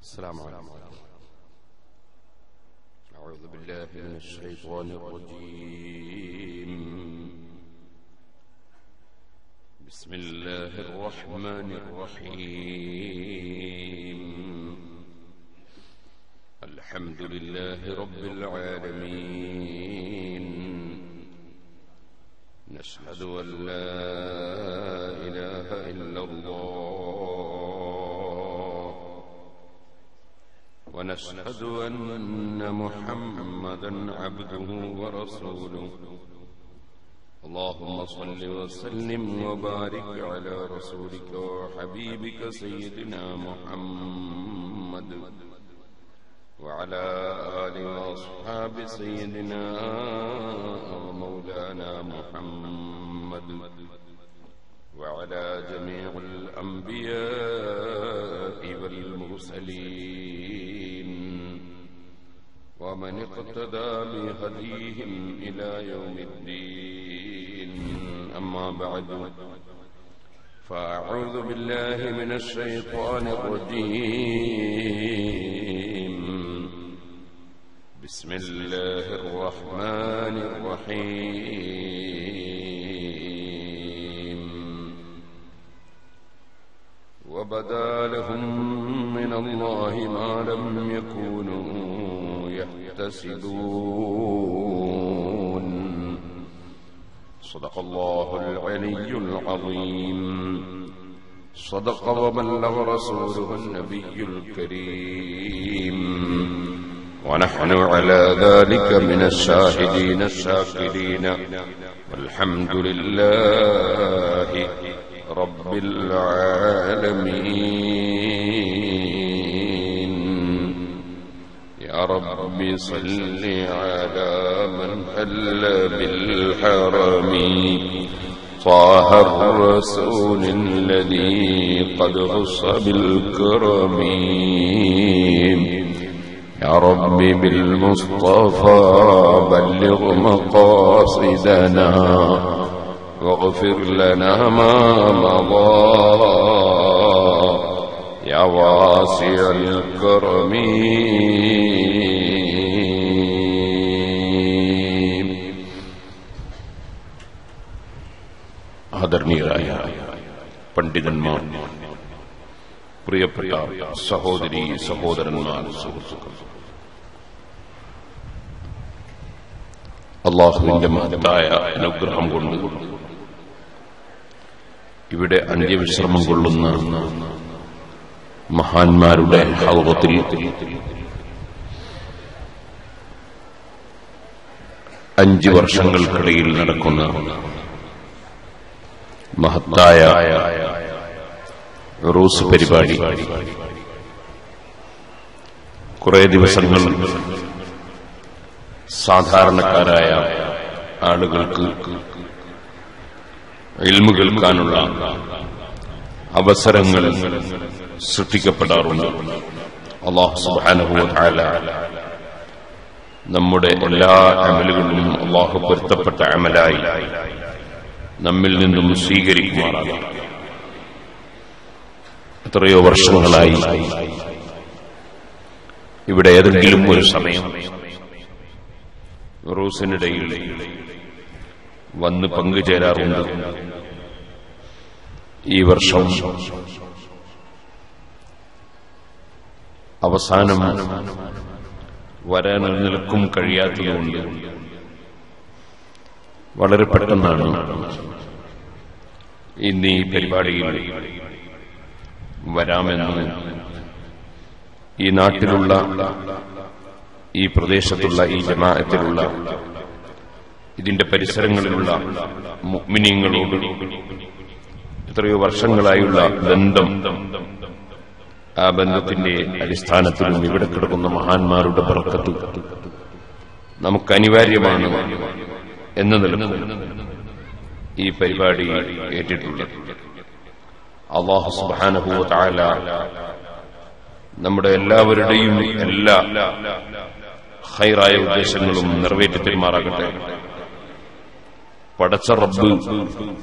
السلام عليكم. أعوذ بالله من الشيطان الرجيم. بسم الله الرحمن الرحيم. الحمد لله رب العالمين. نشهد أن لا إله إلا الله، ونشهد أن محمدا عبده ورسوله. اللهم صل وسلم وبارك على رسولك وحبيبك سيدنا محمد وعلى آله وأصحاب سيدنا ومولانا محمد وعلى جميع الأنبياء والمرسلين ومن اقتدى بهديهم إلى يوم الدين. أما بعد، فأعوذ بالله من الشيطان الرجيم. بسم الله الرحمن الرحيم. وبدا لهم من الله ما لم يكونوا يحتسبون. صدق الله العلي العظيم. صدق وبلغ رسوله النبي الكريم، ونحن على ذلك من الشاهدين الشاكرين، والحمد لله رب العالمين. يا رب صل على من حل بالحرم، طه الرسول الذي قد خص بالكرم. يا رب بالمصطفى بلغ مقاصدنا، واغفر لنا ما مضى يا واسع الكرم. ആദരണീയരായ പണ്ഡിതന്മാർ, പ്രിയപ്പെട്ട സഹോദരീ സഹോദരന്മാർ, സുഹൃത്തുക്കൾ, അല്ലാഹുവിന്റെ മഹത്തായ അനുഗ്രഹം കൊണ്ട് ഇവിടെ അന്ത്യവിശ്രമം കൊള്ളുന്ന മഹാന്മാരുടെ ഹൗറത്തിൽ അഞ്ച് വർഷങ്ങൾക്കിടയിൽ നടക്കുന്ന മഹത്തായ ഉറൂസ് പരിപാടി കുറെ ദിവസങ്ങൾ സാധാരണക്കാരായ ആളുകൾക്ക് ഇൽമു കേൾക്കാനുള്ള അവസരങ്ങൾ സൃഷ്ടിക്കപ്പെടാറുണ്ട്. അല്ലാഹു സുബ്ഹാനഹു വ തആല നമ്മുടെ എല്ലാ അമലുകളും അല്ലാഹു പൊരുത്തപ്പെട്ട അമലായി നമ്മിൽ നിന്നും സ്വീകരിക്കുമാറാകട്ടെ. എത്രയോ വർഷങ്ങളായി ഇവിടെ ഏതെങ്കിലും ഒരു സമയം ഉറൂസിനിടയിൽ വന്ന് പങ്കുചേരാറുണ്ട്. ഈ വർഷം അവസാനം വരാൻ നിൽക്കും കഴിയാത്തതുകൊണ്ട് വളരെ പെട്ടെന്നാണ് ഇന്ന് ഈ പരിപാടിയിൽ വരാമെന്ന് ഈ നാട്ടിലുള്ള, ഈ പ്രദേശത്തുള്ള, ഈ ജമാഅത്തിലുള്ള, ഇതിന്റെ പരിസരങ്ങളിലുള്ള മുഅ്മിനീങ്ങളോട് എത്രയോ വർഷങ്ങളായുള്ള ബന്ധം, ആ ബന്ധത്തിന്റെ അടിസ്ഥാനത്തിലും ഇവിടെ കിടക്കുന്ന മഹാന്മാരുടെ ബർക്കത്ത് നമുക്ക് അനിവാര്യമാണ് എന്ന നിലക്ക് ഈ പരിപാടി ഏറ്റിട്ടുള്ളത്. അല്ലാഹു സുബ്ഹാനഹു വ തആല നമ്മുടെ എല്ലാവരുടെയും എല്ലാ ഖൈറായ ഉദ്ദേശങ്ങളും നിറവേറ്റി തരുമാറാകട്ടെ. പടച്ച റബ്ബ്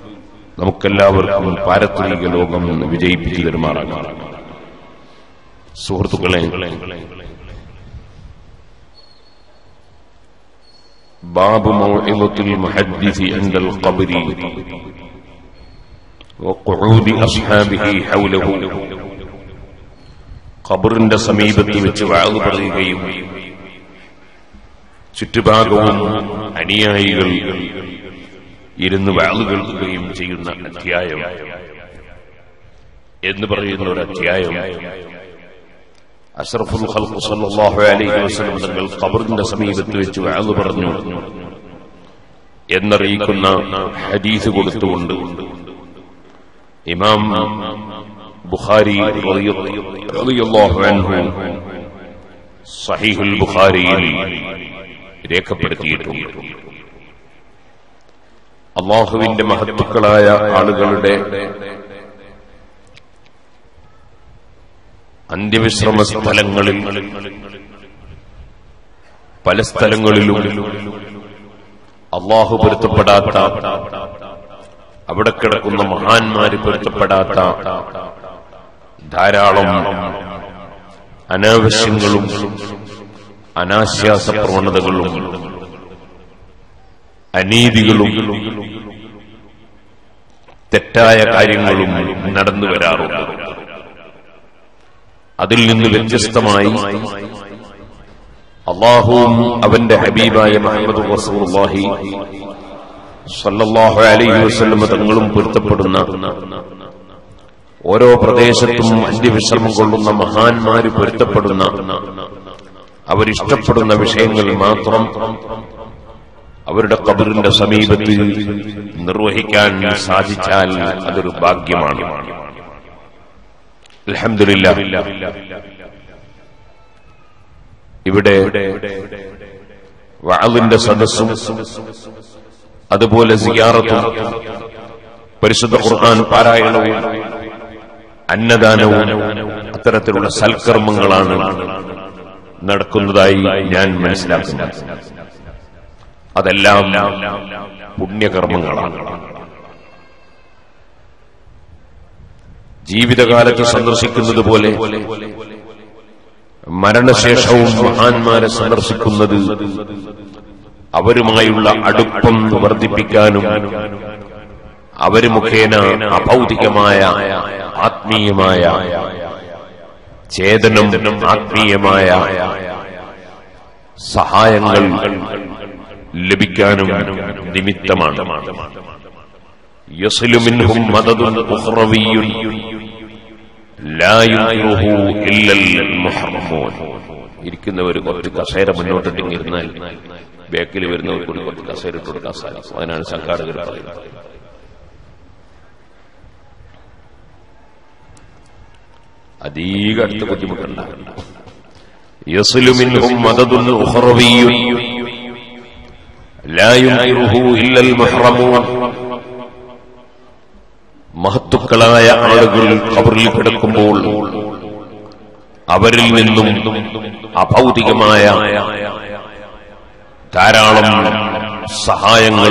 നമുക്കെല്ലാവർക്കും പാരത്രിക ലോകം വിജയിപ്പിച്ചു തരുമാറാകട്ടെ. സുഹൃത്തുക്കളെ, ബാബു മൗഇദത്തുൽ മുഹദ്ദിസി ഇൻദൽ ഖബ്രി വഖുഊദി അസ്ഹാബിഹി ഹൗലഹു. ഖബറിന്റെ സമീപത്ത് വെച്ച് വഅദ് പറയുകയും ചുറ്റുഭാഗവും അനുയായികൾ ഇരുന്ന് വഅദ് കേൾക്കുകയും ചെയ്യുന്ന അധ്യായം എന്ന് പറയുന്ന ഒരു അധ്യായം അഷ്റഫുൽ ഖൽഖ് സല്ലല്ലാഹു അലൈഹി വസല്ലം തങ്ങൾ ഖബറിന്റെ സമീപത്ത് വെച്ച് വഅദ് പറഞ്ഞു എന്നറിയിക്കുന്ന ഹദീസ് കൊടുത്തുകൊണ്ട് ഇമാം ബുഖാരി റളിയല്ലാഹു അൻഹു സഹീഹുൽ ബുഖാരിയിൽ രേഖപ്പെടുത്തിയിട്ടുണ്ട്. അല്ലാഹുവിന്റെ മഹത്തുക്കളായ ആളുകളുടെ അന്ത്യവിശ്രമ സ്ഥലങ്ങളിൽ പല സ്ഥലങ്ങളിലും അല്ലാഹു പൊരുത്തപ്പെടാത്ത, അവിടെ കിടക്കുന്ന മഹാന്മാര് പൊരുത്തപ്പെടാത്ത ധാരാളം അനാവശ്യങ്ങളും അനാശ്വാസ പ്രവണതകളും അനീതികളും തെറ്റായ കാര്യങ്ങളും നടന്നു വരാറുണ്ട്. അതിൽ നിന്ന് വ്യത്യസ്തമായി അല്ലാഹുവും അവന്റെ ഹബീബായ മുഹമ്മദ് റസൂലുള്ളാഹി സല്ലല്ലാഹു അലൈഹി വസല്ലം തങ്ങളും പൊരുത്തപ്പെടുന്ന, ഓരോ പ്രദേശത്തും അന്ത്യവിശ്രമം കൊള്ളുന്ന മഹാന്മാര് പൊരുത്തപ്പെടുന്ന, അവരിഷ്ടപ്പെടുന്ന വിഷയങ്ങൾ മാത്രം അവരുടെ ഖബറിന്റെ സമീപത്ത് നിർവഹിക്കാൻ സാധിച്ചാൽ അതൊരു ഭാഗ്യമാണ്. അൽഹംദുലില്ലാഹ്, ഇവിടെ വഅദിന്റെ സദസ്സും അതുപോലെ സിയാറത്തും പരിശുദ്ധ ഖുർആൻ പാരായണവും അന്നദാനവും അത്തരത്തിലുള്ള സൽക്കർമ്മങ്ങളാണ് നടക്കുന്നതായി ഞാൻ മനസ്സിലാക്കുന്നു. അതെല്ലാം പുണ്യകർമ്മങ്ങളാണ്. ജീവിതകാലത്ത് സന്ദർശിക്കുന്നത് പോലെ മരണശേഷവും മഹാന്മാരെ സന്ദർശിക്കുന്നത് അവരുമായുള്ള അടുപ്പം വർദ്ധിപ്പിക്കാനും അവര് മുഖേന അഭൗതികമായ ആത്മീയമായ ചേതനം, ആത്മീയമായ സഹായങ്ങൾ ലഭിക്കാനും നിമിത്തമാണ്. യസ്ലു മിൻഹും മദദുൻ ഉഖ്റവിയ്യുൻ ലാ യുൻഖിറുഹു ഇല്ലൽ മുഹറമൂൻ. ഇരിക്കുന്നവർ കുറച്ച് കസേര മുന്നോട്ടിട്ടിരുന്നാൽ ബാക്കിൽ വരുന്നവർക്ക് ഒരു കുറച്ച് കസേര ഇട്ട് കൊടുക്കാൻ സാധിക്കും. അതിനാണ് സംഘാടകർ പറയുന്നത്. അധികം അടുത്ത് ബുദ്ധിമുട്ടുണ്ടാകും. യസ്ലു മിൻഹും മദദുൻ ഉഖ്റവിയ്യുൻ ലാ യുൻഖിറുഹു ഇല്ലൽ മുഹറമൂൻ. മഹത്തുക്കളായ ആളുകൾ ഖബറിൽ കിടക്കുമ്പോൾ അവരിൽ നിന്നും അഭൗതികമായ ധാരാളം സഹായങ്ങൾ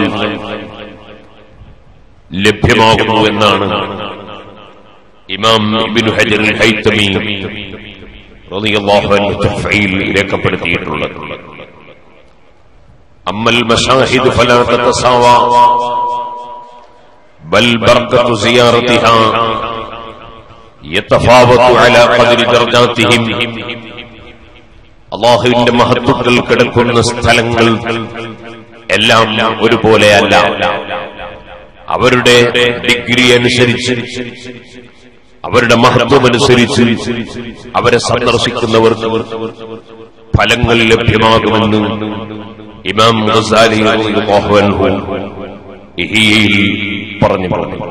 ലഭ്യമാകുന്നു എന്നാണ് ഇമാം ഇബ്നു ഹജർ അൽ ഹൈതമി റളിയല്ലാഹു അൻഹു തഫ്ഈൽ രേഖപ്പെടുത്തിയിട്ടുള്ളത്. അമ്മൽ മശാഹിദ് ഫലാ തതസാവാ ബൽ ബർക്കത്തു സിയാറതിഹാ യതഫാവതു അലാ ഖദ്രി ദർജാതിഹിം. അല്ലാഹുവിന്റെ മഹത്തുക്കൾ കിടക്കുന്ന സ്ഥലങ്ങൾ എല്ലാം ഒരുപോലെയല്ല. അവരുടെ ഡിഗ്രി അനുസരിച്ച്, അവരുടെ മഹത്വമനുസരിച്ച് അവരെ സന്ദർശിക്കുന്നവർക്ക് ഫലങ്ങൾ ലഭ്യമാകുമെന്ന് ഇമാം ഗസാലി റളിയല്ലാഹു അൻഹു ഇഹ്യയിൽ പറഞ്ഞു.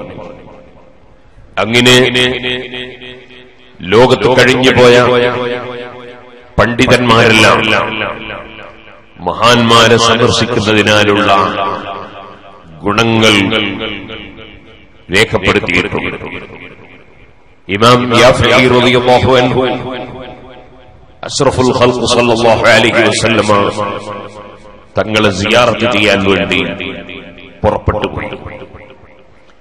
അങ്ങനെ ലോകത്ത് കഴിഞ്ഞുപോയ പണ്ഡിതന്മാരെല്ലാം മഹാന്മാരെ സന്ദർശിക്കുന്നതിനാലുള്ള ഗുണങ്ങൾ രേഖപ്പെടുത്തിയിട്ടുണ്ട്. ഇമാം യാഫിഈ റളിയല്ലാഹു അൻഹു അഷ്റഫുൽ ഖൽഖ് സല്ലല്ലാഹു അലൈഹി വസല്ലമ തങ്ങളെ സിയാറത്ത് ചെയ്യാൻ വേണ്ടി പുറപ്പെട്ടു പോയി.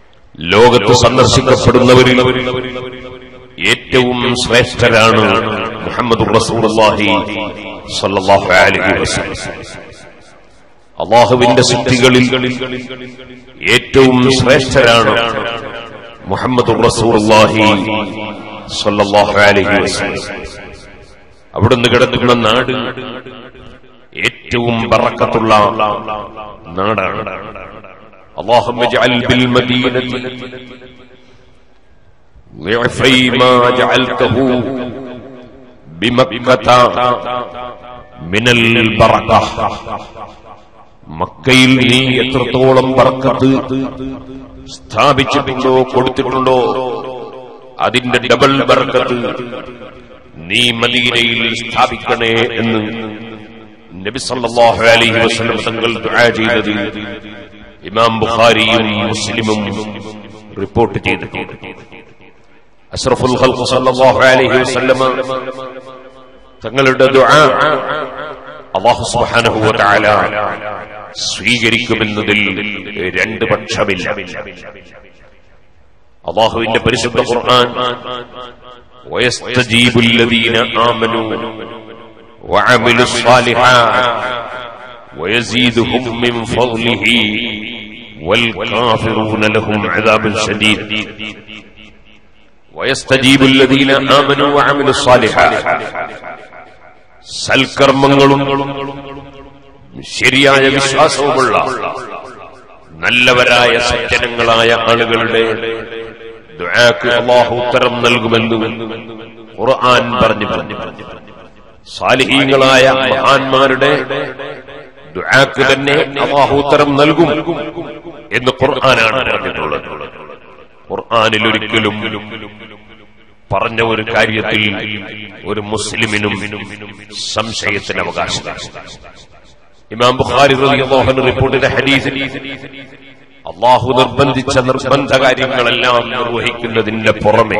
ലോകത്ത് സന്ദർശിക്കപ്പെടുന്നവരിൽ ഏറ്റവും ശ്രേഷ്ഠരാണ് മുഹമ്മദുർ റസൂലുള്ളാഹി സ്വല്ലല്ലാഹു അലൈഹി വസല്ലം. അല്ലാഹുവിന്റെ സൃഷ്ടികളിൽ ഏറ്റവും ശ്രേഷ്ഠരാണ് മുഹമ്മദുർ റസൂലുള്ളാഹി സ്വല്ലല്ലാഹു അലൈഹി വസല്ലം. അവിടുന്ന് കിടക്കുന്ന നാട് ഏറ്റവും ബറക്കത്തുള്ള നാടാണ്. اللهم اجعل بالمدينة ضعفي ما جعلته بمكة من البركة. മക്കയിൽ നീ എത്രത്തോളം ബർക്കത്ത് സ്ഥാപിച്ചിട്ടുണ്ടോ കൊടുത്തിട്ടുണ്ടോ അതിന്റെ ഡബിൾ ബർക്കത്ത് നീ മദീനയിൽ സ്ഥാപിക്കണേ എന്ന് നബി സല്ലല്ലാഹു അലൈഹി വസല്ലം തങ്ങൾ ദുആ ചെയ്തത് ഇമാം ബുഖാരിയും മുസ്ലിമും റിപ്പോർട്ട് ചെയ്തിട്ടുണ്ട്. അഷ്റഫുൽ ഖൽഖ് സല്ലല്ലാഹു അലൈഹി വസല്ലം തങ്ങളുടെ ദുആ അല്ലാഹു സുബ്ഹാനഹു വ തആല സ്വീകരിക്കുമെന്നതിൽ രണ്ട് പക്ഷമില്ല. അല്ലാഹുവിന്റെ പരിശുദ്ധ ഖുർആൻ വയസ്തജീബുൽ ലദീന ആമനൂ വഅമിലുസ് സാലിഹാത്ത് വയസീദുഹും മിൻ ഫദ്ലിഹി والكافرون لهم عذاب شديد. ويستجيب الذين آمنوا وعملوا الصالحات. സൽക്കർമ്മങ്ങളും ശരിയായ വിശ്വാസവുമുള്ള നല്ലവരായ സജ്ജനങ്ങളായ ആളുകളുടെ ദുആക്ക് അല്ലാഹു ഉത്തരം നൽകുമെന്ന് ഖുർആൻ പറഞ്ഞു. സാലിഹീങ്ങളായ മഹാന്മാരുടെ ദുആക്ക് തന്നെ അല്ലാഹു ഉത്തരം നൽകും എന്ന് ഖുർആനാണ് പറഞ്ഞിട്ടുള്ളത്. ഖുർആനിൽ ഒരിക്കലും പറഞ്ഞ ഒരു കാര്യത്തിൽ ഒരു മുസ്ലിമിനും സംശയത്തിന് അവകാശമില്ല. ഇമാം ബുഖാരി റളിയല്ലാഹു അൻഹു റിപ്പോർട്ട് ചെയ്ത ഹദീസിൽ അല്ലാഹു നിർബന്ധിച്ച നിർബന്ധ കാര്യങ്ങളെല്ലാം നിർവഹിക്കുന്നതിന്റെ പുറമെ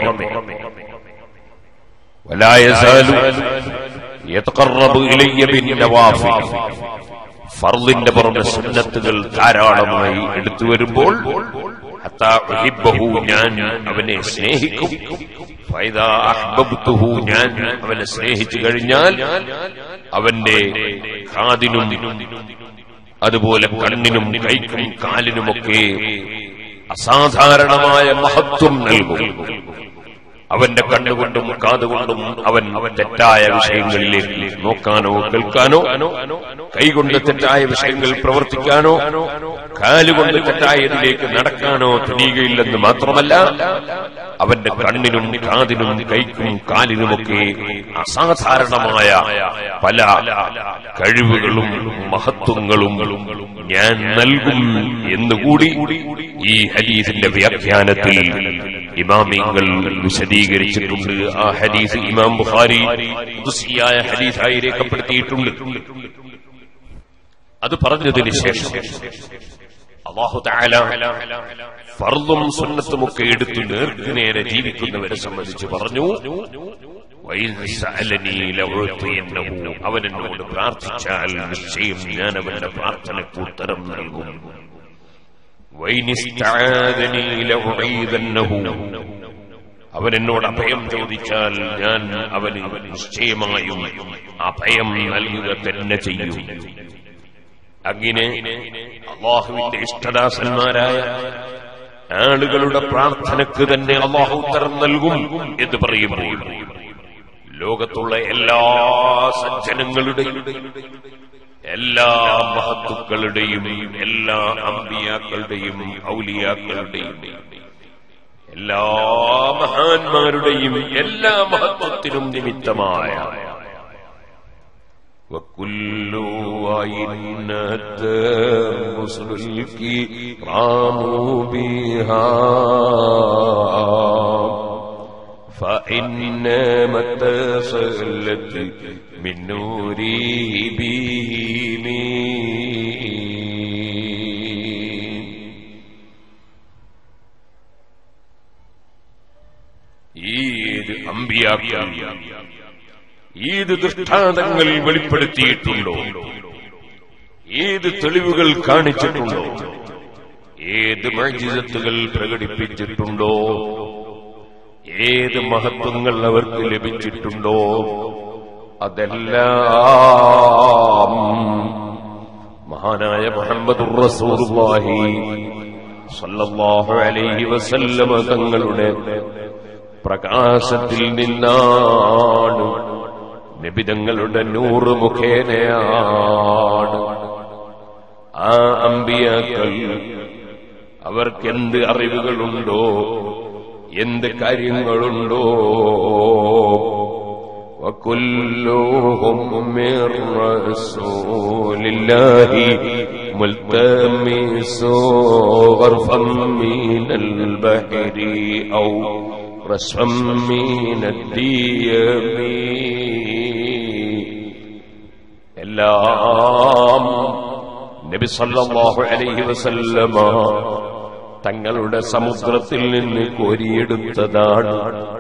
വലാ യസാലു യതഖറബു ഇലയ്യ ബിന്നവാഫിൽ, ഫർളിന്റെ പുറമെ സുന്നത്തുകൾ ധാരാളമായി എടുത്തു വരുമ്പോൾ ഹത്താ ഉഹിബ്ബഹു, ഞാൻ അവനെ സ്നേഹിക്കും. ഫൈദാ അഹ്ബബ്തുഹു, ഞാൻ അവനെ സ്നേഹിച്ചു കഴിഞ്ഞാൽ അവന്റെ കാതിനും അതുപോലെ കണ്ണിനും കൈക്കും കാലിനുമൊക്കെ അസാധാരണമായ മഹത്വം നൽകും. അവന്റെ കണ്ണുകൊണ്ടും കാതുകൊണ്ടും അവൻ തെറ്റായ വിഷയങ്ങളിലേക്ക് നോക്കാനോ കേൾക്കാനോ, കൈകൊണ്ട് തെറ്റായ വിഷയങ്ങൾ പ്രവർത്തിക്കാനോ, കാലുകൊണ്ട് തെറ്റായതിലേക്ക് നടക്കാനോ തുനിയുകയില്ലെന്ന് മാത്രമല്ല, അവന്റെ കണ്ണിനും കാതിനും കൈക്കും കാലിനുമൊക്കെ അസാധാരണമായ പല കഴിവുകളും മഹത്വങ്ങളും ഞാൻ നൽകും എന്നുകൂടി ഈ ഹദീസിന്റെ വ്യാഖ്യാനത്തിൽ ഇമാമിങ്ങൾ വിശദീകരിച്ചിട്ടുണ്ട്. ആ ഹദീസ് ഇമാം ബുഖാരി ഖുദ്സിയായ ഹദീസായി രേഖപ്പെടുത്തിയിട്ടുണ്ട്. അത് പറഞ്ഞതിന് ശേഷം അല്ലാഹു തആല ഫർളും സുന്നത്തുമൊക്കെ എടുത്തു നേർക്കുനേരെ ജീവിക്കുന്നവരെ സംബന്ധിച്ച് പറഞ്ഞു, അവൻ എന്നോട് പ്രാർത്ഥിച്ചാൽ നിശ്ചയം ഞാൻ അവന്റെ പ്രാർത്ഥനയ്ക്ക് ഉത്തരം നൽകും. അവൻ എന്നോട് അഭയം ചോദിച്ചാൽ ഞാൻ അവന് നിശ്ചയമായും അഭയം നൽകുക തന്നെ ചെയ്യും. അങ്ങനെ അല്ലാഹുവിന്റെ ഇഷ്ടദാസന്മാരായ ആളുകളുടെ പ്രാർത്ഥനയ്ക്ക് തന്നെ അല്ലാഹു ഉത്തരം നൽകും എന്ന് പറയുമ്പോൾ ലോകത്തുള്ള എല്ലാ സജ്ജനങ്ങളുടെയും എല്ലാ മഹത്തുക്കളുടെയും എല്ലാ അമ്പിയാക്കളുടെയും ഔലിയാക്കളുടെയും എല്ലാ മഹാന്മാരുടെയും എല്ലാ മഹത്വത്തിനും നിമിത്തമായ وكل وإنت رسلك راموا بها فإنما اتصلت من نوره بهم ഈദ് അമ്പിയാക്കൾ ഏത് ദൃഷ്ടാന്തങ്ങൾ വെളിപ്പെടുത്തിയിട്ടുണ്ടോ, ഏത് തെളിവുകൾ കാണിച്ചിട്ടുണ്ടോ, ഏത് മുഅ്ജിസത്തുകൾ പ്രകടിപ്പിച്ചിട്ടുണ്ടോ, ഏത് മഹത്വങ്ങൾ അവർക്ക് ലഭിച്ചിട്ടുണ്ടോ അതെല്ലാം മഹാനായ മുഹമ്മദുർ റസൂലുള്ളാഹി സ്വല്ലല്ലാഹു അലൈഹി വസല്ലമ തങ്ങളുടെ പ്രകാശത്തിൽ നിന്നാണ്, നബിതങ്ങളുടെ നൂറ് മുഖേനയാണ്. ആ അമ്പിയാക്കൾ അവർക്കെന്ത് അറിവുകളുണ്ടോ, എന്ത് കാര്യങ്ങളുണ്ടോ, وكلهم من رسول الله ملتمس غرفا من البحر أو رسفا من الديم. എല്ലാം നബി സല്ലല്ലാഹു അലൈഹി വസല്ലമ തങ്ങളുടെ സമുദ്രത്തിൽ നിന്ന് കോരിയെടുത്തതാണ്.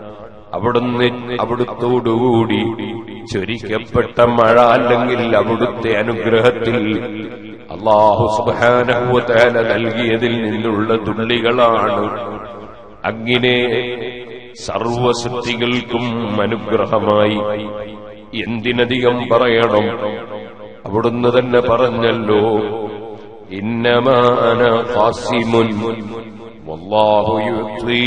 അവിടുത്തോടുകൂടി ചൊരിക്കപ്പെട്ട മഴ അല്ലെങ്കിൽ അവിടുത്തെ അനുഗ്രഹത്തിൽ അല്ലാഹു സുബ്ഹാനഹു വ തആല നൽകിയതിൽ നിന്നുള്ള തുള്ളികളാണ്. അങ്ങനെ സർവസൃഷ്ടികൾക്കും അനുഗ്രഹമായി. എന്തിനധികം പറയണം, അവിടുന്ന് തന്നെ പറഞ്ഞല്ലോ, ഇന്നമാ അന ഖാസിമുൻ വല്ലാഹു യുഅ്തി.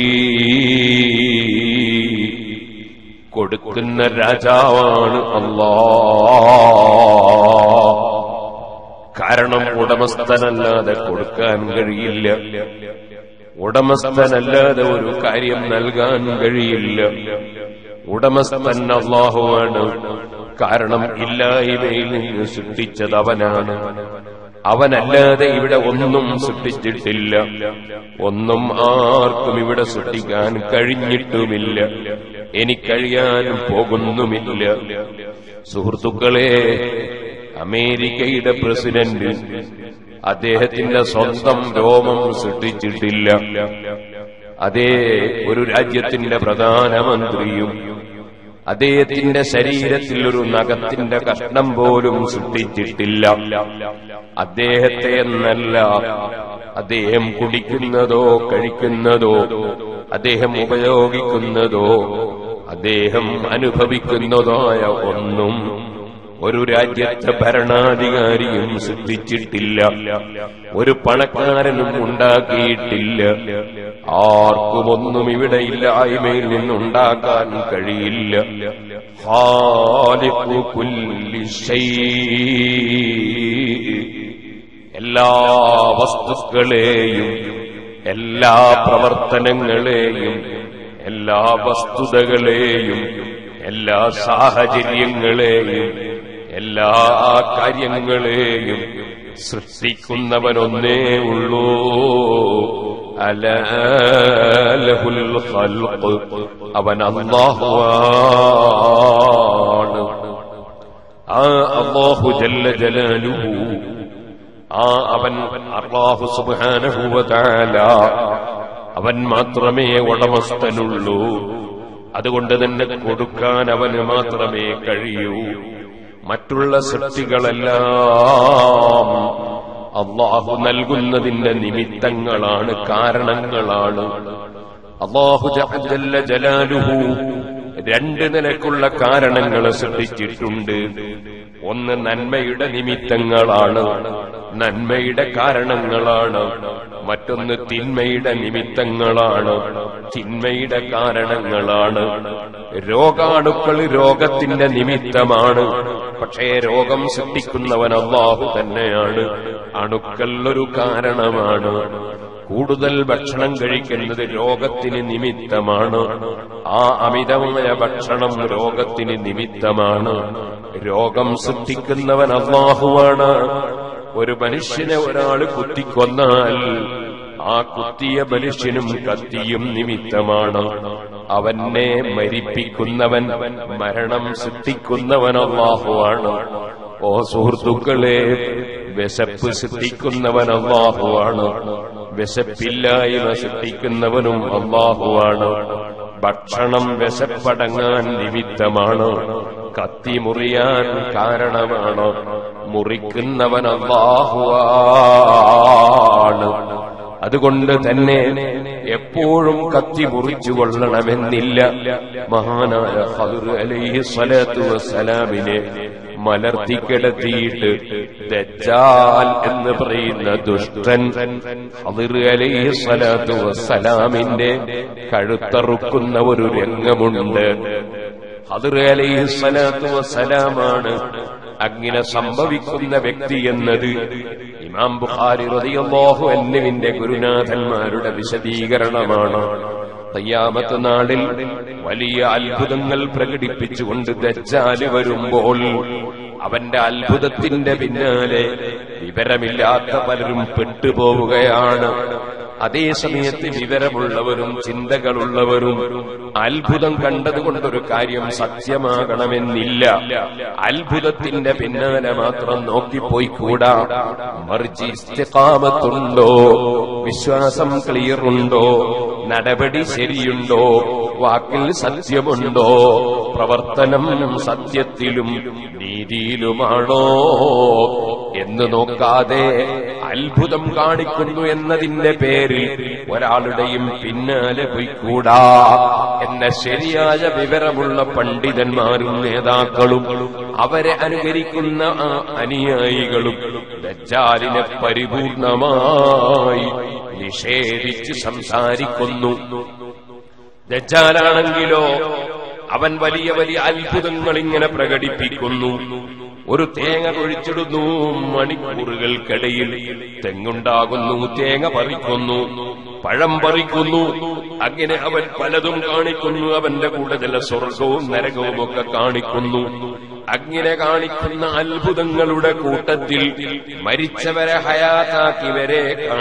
കൊടുക്കുന്ന രാജാവാണ് അല്ലാഹ്. കാരണം ഉടമസ്ഥനല്ലാതെ കൊടുക്കാൻ കഴിയില്ല, ഉടമസ്ഥനല്ലാതെ ഒരു കാര്യം നൽകാൻ കഴിയില്ല. ഉടമസ്ഥൻ അല്ലാഹുവാണ്. കാരണം ഇല്ലായ്മയിൽ നിന്ന് സൃഷ്ടിച്ചത് അവനാണ്. അവനല്ലാതെ ഇവിടെ ഒന്നും സൃഷ്ടിച്ചിട്ടില്ല, ഒന്നും ആർക്കും ഇവിടെ സൃഷ്ടിക്കാൻ കഴിഞ്ഞിട്ടുമില്ല, ഇനി കഴിയാനും പോകുന്നുമില്ല. സുഹൃത്തുക്കളെ, അമേരിക്കയുടെ പ്രസിഡന്റ് അദ്ദേഹത്തിന്റെ സ്വന്തം രോമം സൃഷ്ടിച്ചിട്ടില്ല. അതേ ഒരു രാജ്യത്തിന്റെ പ്രധാനമന്ത്രിയും അദ്ദേഹത്തിന്റെ ശരീരത്തിൽ ഒരു നഖത്തിന്റെ കഷ്ണം പോലും സൃഷ്ടിച്ചിട്ടില്ല. അദ്ദേഹത്തെ എന്നല്ല, അദ്ദേഹം കുടിക്കുന്നതോ കഴിക്കുന്നതോ അദ്ദേഹം ഉപയോഗിക്കുന്നതോ അദ്ദേഹം അനുഭവിക്കുന്നതായ ഒന്നും ഒരു രാജ്യത്തെ ഭരണാധികാരിയും സൃഷ്ടിച്ചിട്ടില്ല, ഒരു പണക്കാരനും ഉണ്ടാക്കിയിട്ടില്ല. ആർക്കും ഒന്നും ഇവിടെ ഇല്ലായ്മയിൽ നിന്നുണ്ടാക്കാൻ കഴിയില്ല. ഖാലിഖു കുല്ലി ശൈഇ, എല്ലാ വസ്തുക്കളെയും എല്ലാ പ്രവർത്തനങ്ങളെയും എല്ലാ വസ്തുതകളെയും എല്ലാ സാഹചര്യങ്ങളെയും എല്ലാ കാര്യങ്ങളെയും സൃഷ്ടിക്കുന്നവനൊന്നേ ഉള്ളൂ. അലാ ലഹുൽ ഖൽഖ്, അവൻ അല്ലാഹുവാണ്. ആ അല്ലാഹു ജല്ല ജലാലുഹു, ആ അവൻ അല്ലാഹു സുബ്ഹാനഹു വ തആല, അവൻ മാത്രമേ ഉടമസ്ഥനുള്ളൂ. അതുകൊണ്ട് തന്നെ കൊടുക്കാൻ അവന് മാത്രമേ കഴിയൂ. മറ്റുള്ള സൃഷ്ടികളെല്ലാം അല്ലാഹു നൽകുന്നതിന്റെ നിമിത്തങ്ങളാണ്, കാരണങ്ങളാണ്. അല്ലാഹു ജല്ല ജലാലുഹു രണ്ട് നിലക്കുള്ള കാരണങ്ങളെ സൃഷ്ടിച്ചിട്ടുണ്ട്. ഒന്ന് നന്മയുടെ നിമിത്തങ്ങളാണ്, നന്മയുടെ കാരണങ്ങളാണ്. മറ്റൊന്ന് തിന്മയുടെ നിമിത്തങ്ങളാണ്, തിന്മയുടെ കാരണങ്ങളാണ്. രോഗാണുക്കൾ രോഗത്തിന്റെ നിമിത്തമാണ്, പക്ഷേ രോഗം സൃഷ്ടിക്കുന്നവൻ അല്ലാഹു തന്നെയാണ്. അണുക്കൾ ഒരു കാരണമാണ്. കൂടുതൽ ഭക്ഷണം കഴിക്കുന്നത് രോഗത്തിന് നിമിത്തമാണ്. ആ അമിതമായ ഭക്ഷണം രോഗത്തിന് നിമിത്തമാണ്. രോഗം സൃഷ്ടിക്കുന്നവൻ അല്ലാഹുവാണ്. ഒരു മനുഷ്യനെ ഒരാൾ കുത്തിക്കൊന്നാൽ ആ കുത്തിയ മനുഷ്യനും കത്തിയും നിമിത്തമാണ്. അവനെ മരിപ്പിക്കുന്നവൻ, മരണം സൃഷ്ടിക്കുന്നവൻ അല്ലാഹുവാണ്. ഓ സുഹൃത്തുക്കളെ, വിശപ്പ് സൃഷ്ടിക്കുന്നവൻ അല്ലാഹുവാണ്. വിശപ്പില്ലായ്മ സൃഷ്ടിക്കുന്നവനും അല്ലാഹുവാണ്. ഭക്ഷണം വിശപ്പടങ്ങാൻ നിമിത്തമാണ്, കത്തി മുറിയാൻ കാരണമാണ്. മുറിക്കുന്നവൻ അല്ലാഹുവാണ്. അതുകൊണ്ട് തന്നെ എപ്പോഴും കത്തി മുറിച്ചു കൊള്ളണമെന്നില്ല. മഹാനായ ഖദർ അലൈഹി സ്വലാത്തു വസ്സലാമിനെ മലർത്തിക്കിടത്തിയിട്ട് ദജ്ജാൽ എന്ന് പറയുന്ന ദുഷ്ടൻ ഖദർ അലൈഹി സ്വലാത്തു വസ്സലാമിന്റെ കഴുത്തറുക്കുന്ന ഒരു രംഗമുണ്ട്. ഖദർ അലൈഹി സ്വലാത്തു വസ്സലാമാണ് അങ്ങനെ സംഭവിക്കുന്ന വ്യക്തി എന്നത് ഇമാം ബുഖാരി റളിയല്ലാഹു അൻഹുവിന്റെ ഗുരുനാഥന്മാരുടെ വിശദീകരണമാണ്. ഖിയാമത്ത് നാളിൽ വലിയ അത്ഭുതങ്ങൾ പ്രകടിപ്പിച്ചുകൊണ്ട് ദജ്ജാല് വരുമ്പോൾ അവന്റെ അത്ഭുതത്തിന്റെ പിന്നാലെ വിവരമില്ലാത്ത പലരും പെട്ടുപോവുകയാണ്. അതേസമയത്ത് വിവരമുള്ളവരും ചിന്തകളുള്ളവരും അത്ഭുതം കണ്ടതുകൊണ്ടൊരു കാര്യം സത്യമാകണമെന്നില്ല. അത്ഭുതത്തിന്റെ പിന്നാലെ മാത്രം നോക്കിപ്പോയിക്കൂടാ. മറിച്ച് ഇസ്തിഖാമത്തുണ്ടോ, വിശ്വാസം ക്ലിയറുണ്ടോ, നടപടി ശരിയുണ്ടോ, വാക്കിൽ സത്യമുണ്ടോ, പ്രവർത്തനം സത്യത്തിലും നീതിയിലുമാണോ എന്ന് നോക്കാതെ അത്ഭുതം കാണിക്കുന്നു എന്നതിന്റെ പേരിൽ ഒരാളുടെയും പിന്നാലെ പോയിക്കൂടാ എന്ന ശരിയായ വിവരമുള്ള പണ്ഡിതന്മാരും നേതാക്കളും അവരെ അനുകരിക്കുന്ന അനുയായികളും ദജ്ജാലിനെ പരിപൂർണമായി നിഷേധിച്ച് സംസാരിക്കുന്നു. ദജ്ജാലാണെങ്കിലോ അവൻ വലിയ വലിയ അത്ഭുതങ്ങൾ ഇങ്ങനെ പ്രകടിപ്പിക്കുന്നു. ഒരു തേങ്ങ കുഴിച്ചിടുന്നു, മണിക്കൂറുകൾക്കിടയിൽ തെങ്ങുണ്ടാകുന്നു, തേങ്ങ പറിക്കുന്നു, പഴം പറിക്കുന്നു. അങ്ങനെ അവൻ പലതും കാണിക്കുന്നു. അവന്റെ കൂടെ ചില സ്വർഗവും നരകവും ഒക്കെ കാണിക്കുന്നു. അങ്ങനെ കാണിക്കുന്ന അത്ഭുതങ്ങളുടെ കൂട്ടത്തിൽ മരിച്ചവരെ ഹയാത്താക്കി വരെ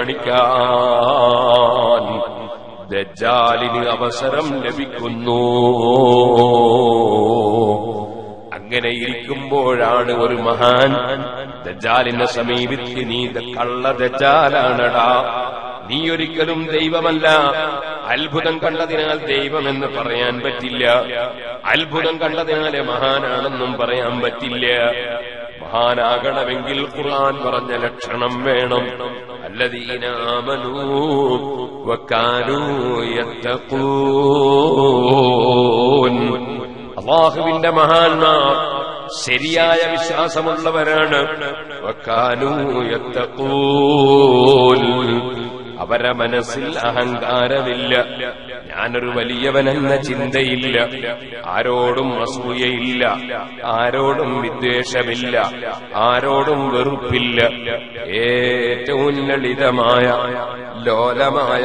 കാണിക്കാൻ ദജ്ജാലിന് അവസരം ലഭിക്കുന്നു. അങ്ങനെ ഇരിക്കുമ്പോഴാണ് ഒരു മഹാൻ ദജ്ജാലിനെ സമീപിച്ച്, നീ കള്ള ദജ്ജാലാണടാ, നീ ഒരിക്കലും ദൈവമല്ല, അത്ഭുതം കണ്ടതിനാൽ ദൈവമെന്ന് പറയാൻ പറ്റില്ല, അത്ഭുതം കണ്ടതിനാലെ മഹാനാണെന്നും പറയാൻ പറ്റില്ല. മഹാനാകണമെങ്കിൽ ഖുർആൻ പറഞ്ഞ ലക്ഷണം വേണം. അല്ലദീന ആമനൂ വകാനൂ യത്തഖൂൻ. അല്ലാഹുവിന്റെ മഹാന്മാർ ശരിയായ വിശ്വാസമുള്ളവരാണ്. വകാനൂ യത്തഖൂൻ. അവരെ മനസ്സിൽ അഹങ്കാരമില്ല, ഞാനൊരു വലിയവനെന്ന ചിന്തയില്ല, ആരോടും അസൂയയില്ല, ആരോടും വിദ്വേഷമില്ല, ആരോടും വെറുപ്പില്ല. ഏറ്റവും ലളിതമായ ലോലമായ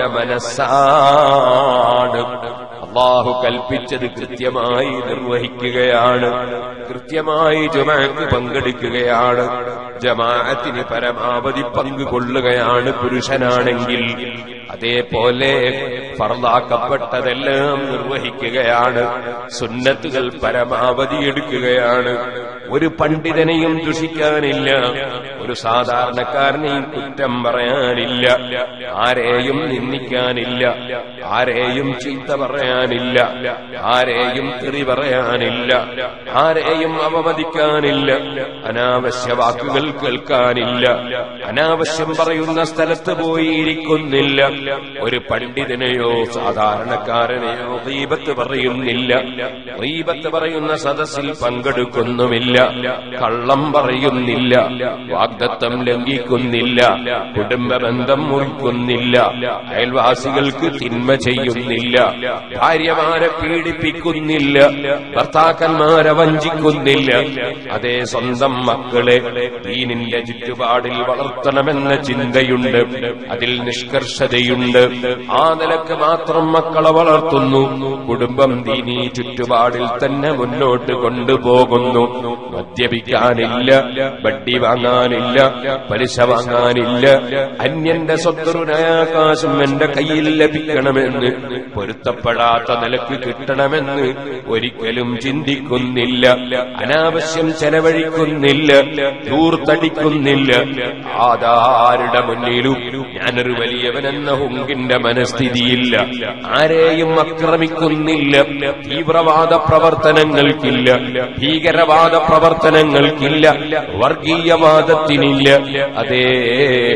മനസ്സാണ്. അല്ലാഹു കൽപ്പിച്ചത് കൃത്യമായി നിർവഹിക്കുകയാണ്, കൃത്യമായി ജമാഅത്ത് പങ്കെടുക്കുകയാണ്, ജമാഅത്തിന് പരമാവധി പങ്കുകൊള്ളുകയാണ് പുരുഷനാണെങ്കിൽ. അതേപോലെ ഫർളാക്കപ്പെട്ടതെല്ലാം നിർവഹിക്കുകയാണ്, സുന്നത്തുകൾ പരമാവധി എടുക്കുകയാണ്. ഒരു പണ്ഡിതനെയും ദുഷിക്കാനില്ല, ഒരു സാധാരണക്കാരനെയും കുറ്റം പറയാനില്ല, ആരെയും നിന്ദിക്കാനില്ല, ആരെയും ചീത്ത പറയാനില്ല, ആരെയും തെറി പറയാനില്ല, ആരെയും അവമതിക്കാനില്ല, അനാവശ്യ വാക്കുകൾ കേൾക്കാനില്ല, അനാവശ്യം പറയുന്ന സ്ഥലത്ത് പോയി ഇരിക്കുന്നില്ല. ഒരു പണ്ഡിതനെയോ സാധാരണക്കാരനെയോ ഗീബത്ത് പറയുന്നില്ല, ഗീബത്ത് പറയുന്ന സദസ്സിൽ പങ്കെടുക്കുന്നുമില്ല, കള്ളം പറയുന്നില്ല, വാഗ്ദത്തം ലംഘിക്കുന്നില്ല, കുടുംബ ബന്ധം മുറിക്കുന്നില്ല, അയൽവാസികൾക്ക് തിന്മ ചെയ്യുന്നില്ല, ഭാര്യമാരെ പീഡിപ്പിക്കുന്നില്ല, ഭർത്താക്കന്മാരെ വഞ്ചിക്കുന്നില്ല. അതേ സ്വന്തം മക്കളെ ദീനിന്റെ ചുറ്റുപാടിൽ വളർത്തണമെന്ന ചിന്തയുണ്ട്, അതിൽ നിഷ്കർഷതയുണ്ട്. ആ നിലക്ക് മാത്രം മക്കളെ വളർത്തുന്നു, കുടുംബം ദീനീ ചുറ്റുപാടിൽ തന്നെ മുന്നോട്ട് കൊണ്ടുപോകുന്നു. മദ്യപിക്കാനില്ല, വട്ടി വാങ്ങാനില്ല, പലിശ വാങ്ങാനില്ല, അന്യന്റെ സ്വത്തുനാകാശം എന്റെ കയ്യിൽ ലഭിക്കണമെന്ന്, പൊരുത്തപ്പെടാത്ത നിലക്ക് കിട്ടണമെന്ന് ഒരിക്കലും ചിന്തിക്കുന്നില്ല, അനാവശ്യം ചെലവഴിക്കുന്നില്ല, ധൂർത്തടിക്കുന്നില്ല. ആധാരുടെ മുന്നിലും ഞാനൊരു വലിയവനെന്ന ഹുങ്കിന്റെ മനസ്ഥിതിയില്ല, ആരെയും ആക്രമിക്കുന്നില്ല, തീവ്രവാദ പ്രവർത്തനങ്ങൾക്കില്ല, ഭീകരവാദ പ്രവർത്തനങ്ങൾക്കില്ല, വർഗീയവാദത്തിനില്ല. അതേ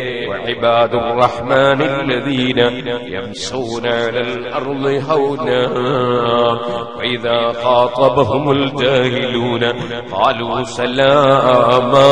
ഇബാദുർ റഹ്മാനില്ലദീന യംശൂന അലൽ അർളി ഹൗനാ വഇദാ ഖാതബഹുമുൽ ജാഹിലൂന ഖാലൂ സലാമാ.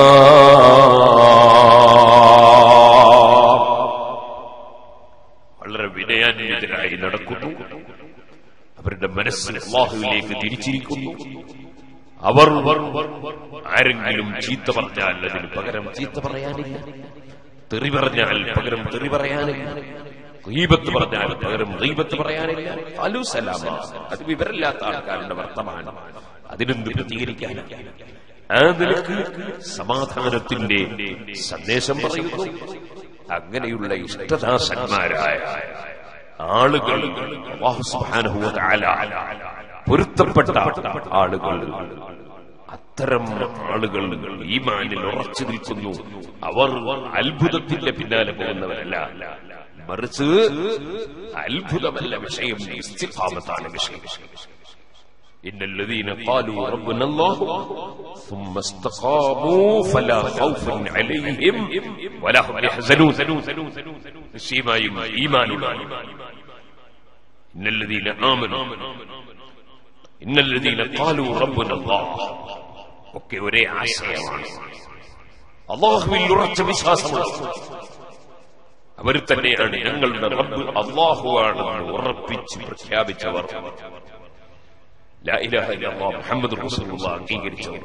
വളരെ വിനയാന്വിതരായി നടക്കുന്നു. അവരുടെ മനസ്സ് അല്ലാഹുവിലേക്ക് തിരിച്ചിരിക്കുന്നു. അവർ ആരെങ്കിലും ചീത്ത പറഞ്ഞാൽ അതിന് പകരം ചീത്ത പറയാനില്ല, തെറി പറഞ്ഞാൽ പകരം തെറി പറയാനില്ല, ഗീബത്ത് പറഞ്ഞാൽ പകരം ഗീബത്ത് പറയാനില്ല. ഖാലൂ സലാമ, അത് വിവരമില്ലാത്ത ആൾക്കാരുടെ വർത്തമാനം, അതിനെന്ത് പ്രതികരിക്കാനില്ല. ആ നിലക്ക് സമാധാനത്തിന്റെ സന്ദേശം പറയുന്നു. അങ്ങനെയുള്ള ഇഷ്ടദാസന്മാരായ ആളുകൾ അല്ലാഹു സുബ്ഹാനഹു വ തആല പൊരുത്തപ്പെട്ട ആളുകൾ, അത്തരം ആളുകൾ ഈമാനിൽ ഉറച്ചു നിൽക്കുന്നു. അവർ അത്ഭുതത്തിന്റെ പിന്നാലെ പോകുന്നവരല്ല, മറിച്ച് അത്ഭുതമല്ല വിഷയം, ഇസ്തിഖാമത്താണ് വിഷയം. ഇന്നല്ലദീന ഖാലൂ റബ്ബുനല്ലാഹു ثم استقاموا فلا خوف عليهم ولا هم يحزنون. നിശ്ചയമായും ഈമാനുള്ള ഇന്നല്ലദീന ആമനൂ ഇന്നല്ലദീന ഖാലൂ റബ്ബുനല്ലാഹ് ഒക്കെ ഒരേ ആശയമാണ്. അല്ലാഹുവിൽ ഉറച്ച വിശ്വാസമുള്ള അവർ തന്നെയാണ് ഞങ്ങളുടെ റബ്ബ് അല്ലാഹുവാണെന്ന് ഉറപ്പിച്ച് പ്രഖ്യാപിച്ചവർ, ലാ ഇലാഹ ഇല്ലല്ലാഹ് മുഹമ്മദുർ റസൂലുള്ളാഹ് അംഗീകരിച്ചവർ.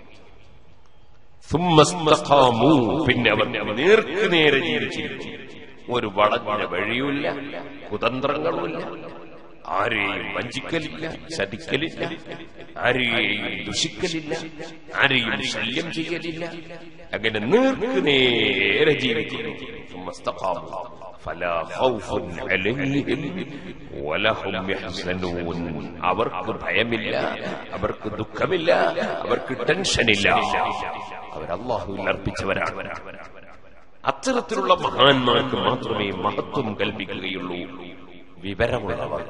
ثم استقاموا, പിന്നെ അവർ നേർക്കുനേരെ ജീവിച്ചിരിക്കും. ഒരു വളഞ്ഞ വഴിയുമില്ല, കുതന്ത്രങ്ങളുമില്ല, ആരെയും വഞ്ചിക്കലില്ല, ചതിക്കലില്ല, ആരെയും ദുഷിക്കലില്ല, ആരെയും ശല്യം ചെയ്യലില്ല. അങ്ങനെ നേർക്കുനേരെ ജീവിക്കുന്നു. ثم استقاموا فلا خوف عليهم ولا هم يحزنون. അവർക്ക് ഭയമില്ല, അവർക്ക് ദുഃഖമില്ല, അവർക്ക് ടെൻഷനില്ല. അവർ അല്ലാഹുവിൽ അർപ്പിച്ചവരാണ്. അത്തരത്തിലുള്ള മഹാന്മാർക്ക് മാത്രമേ മഹത്വം കൽപ്പിക്കുകയുള്ളൂ. വിവരമുള്ളവർ,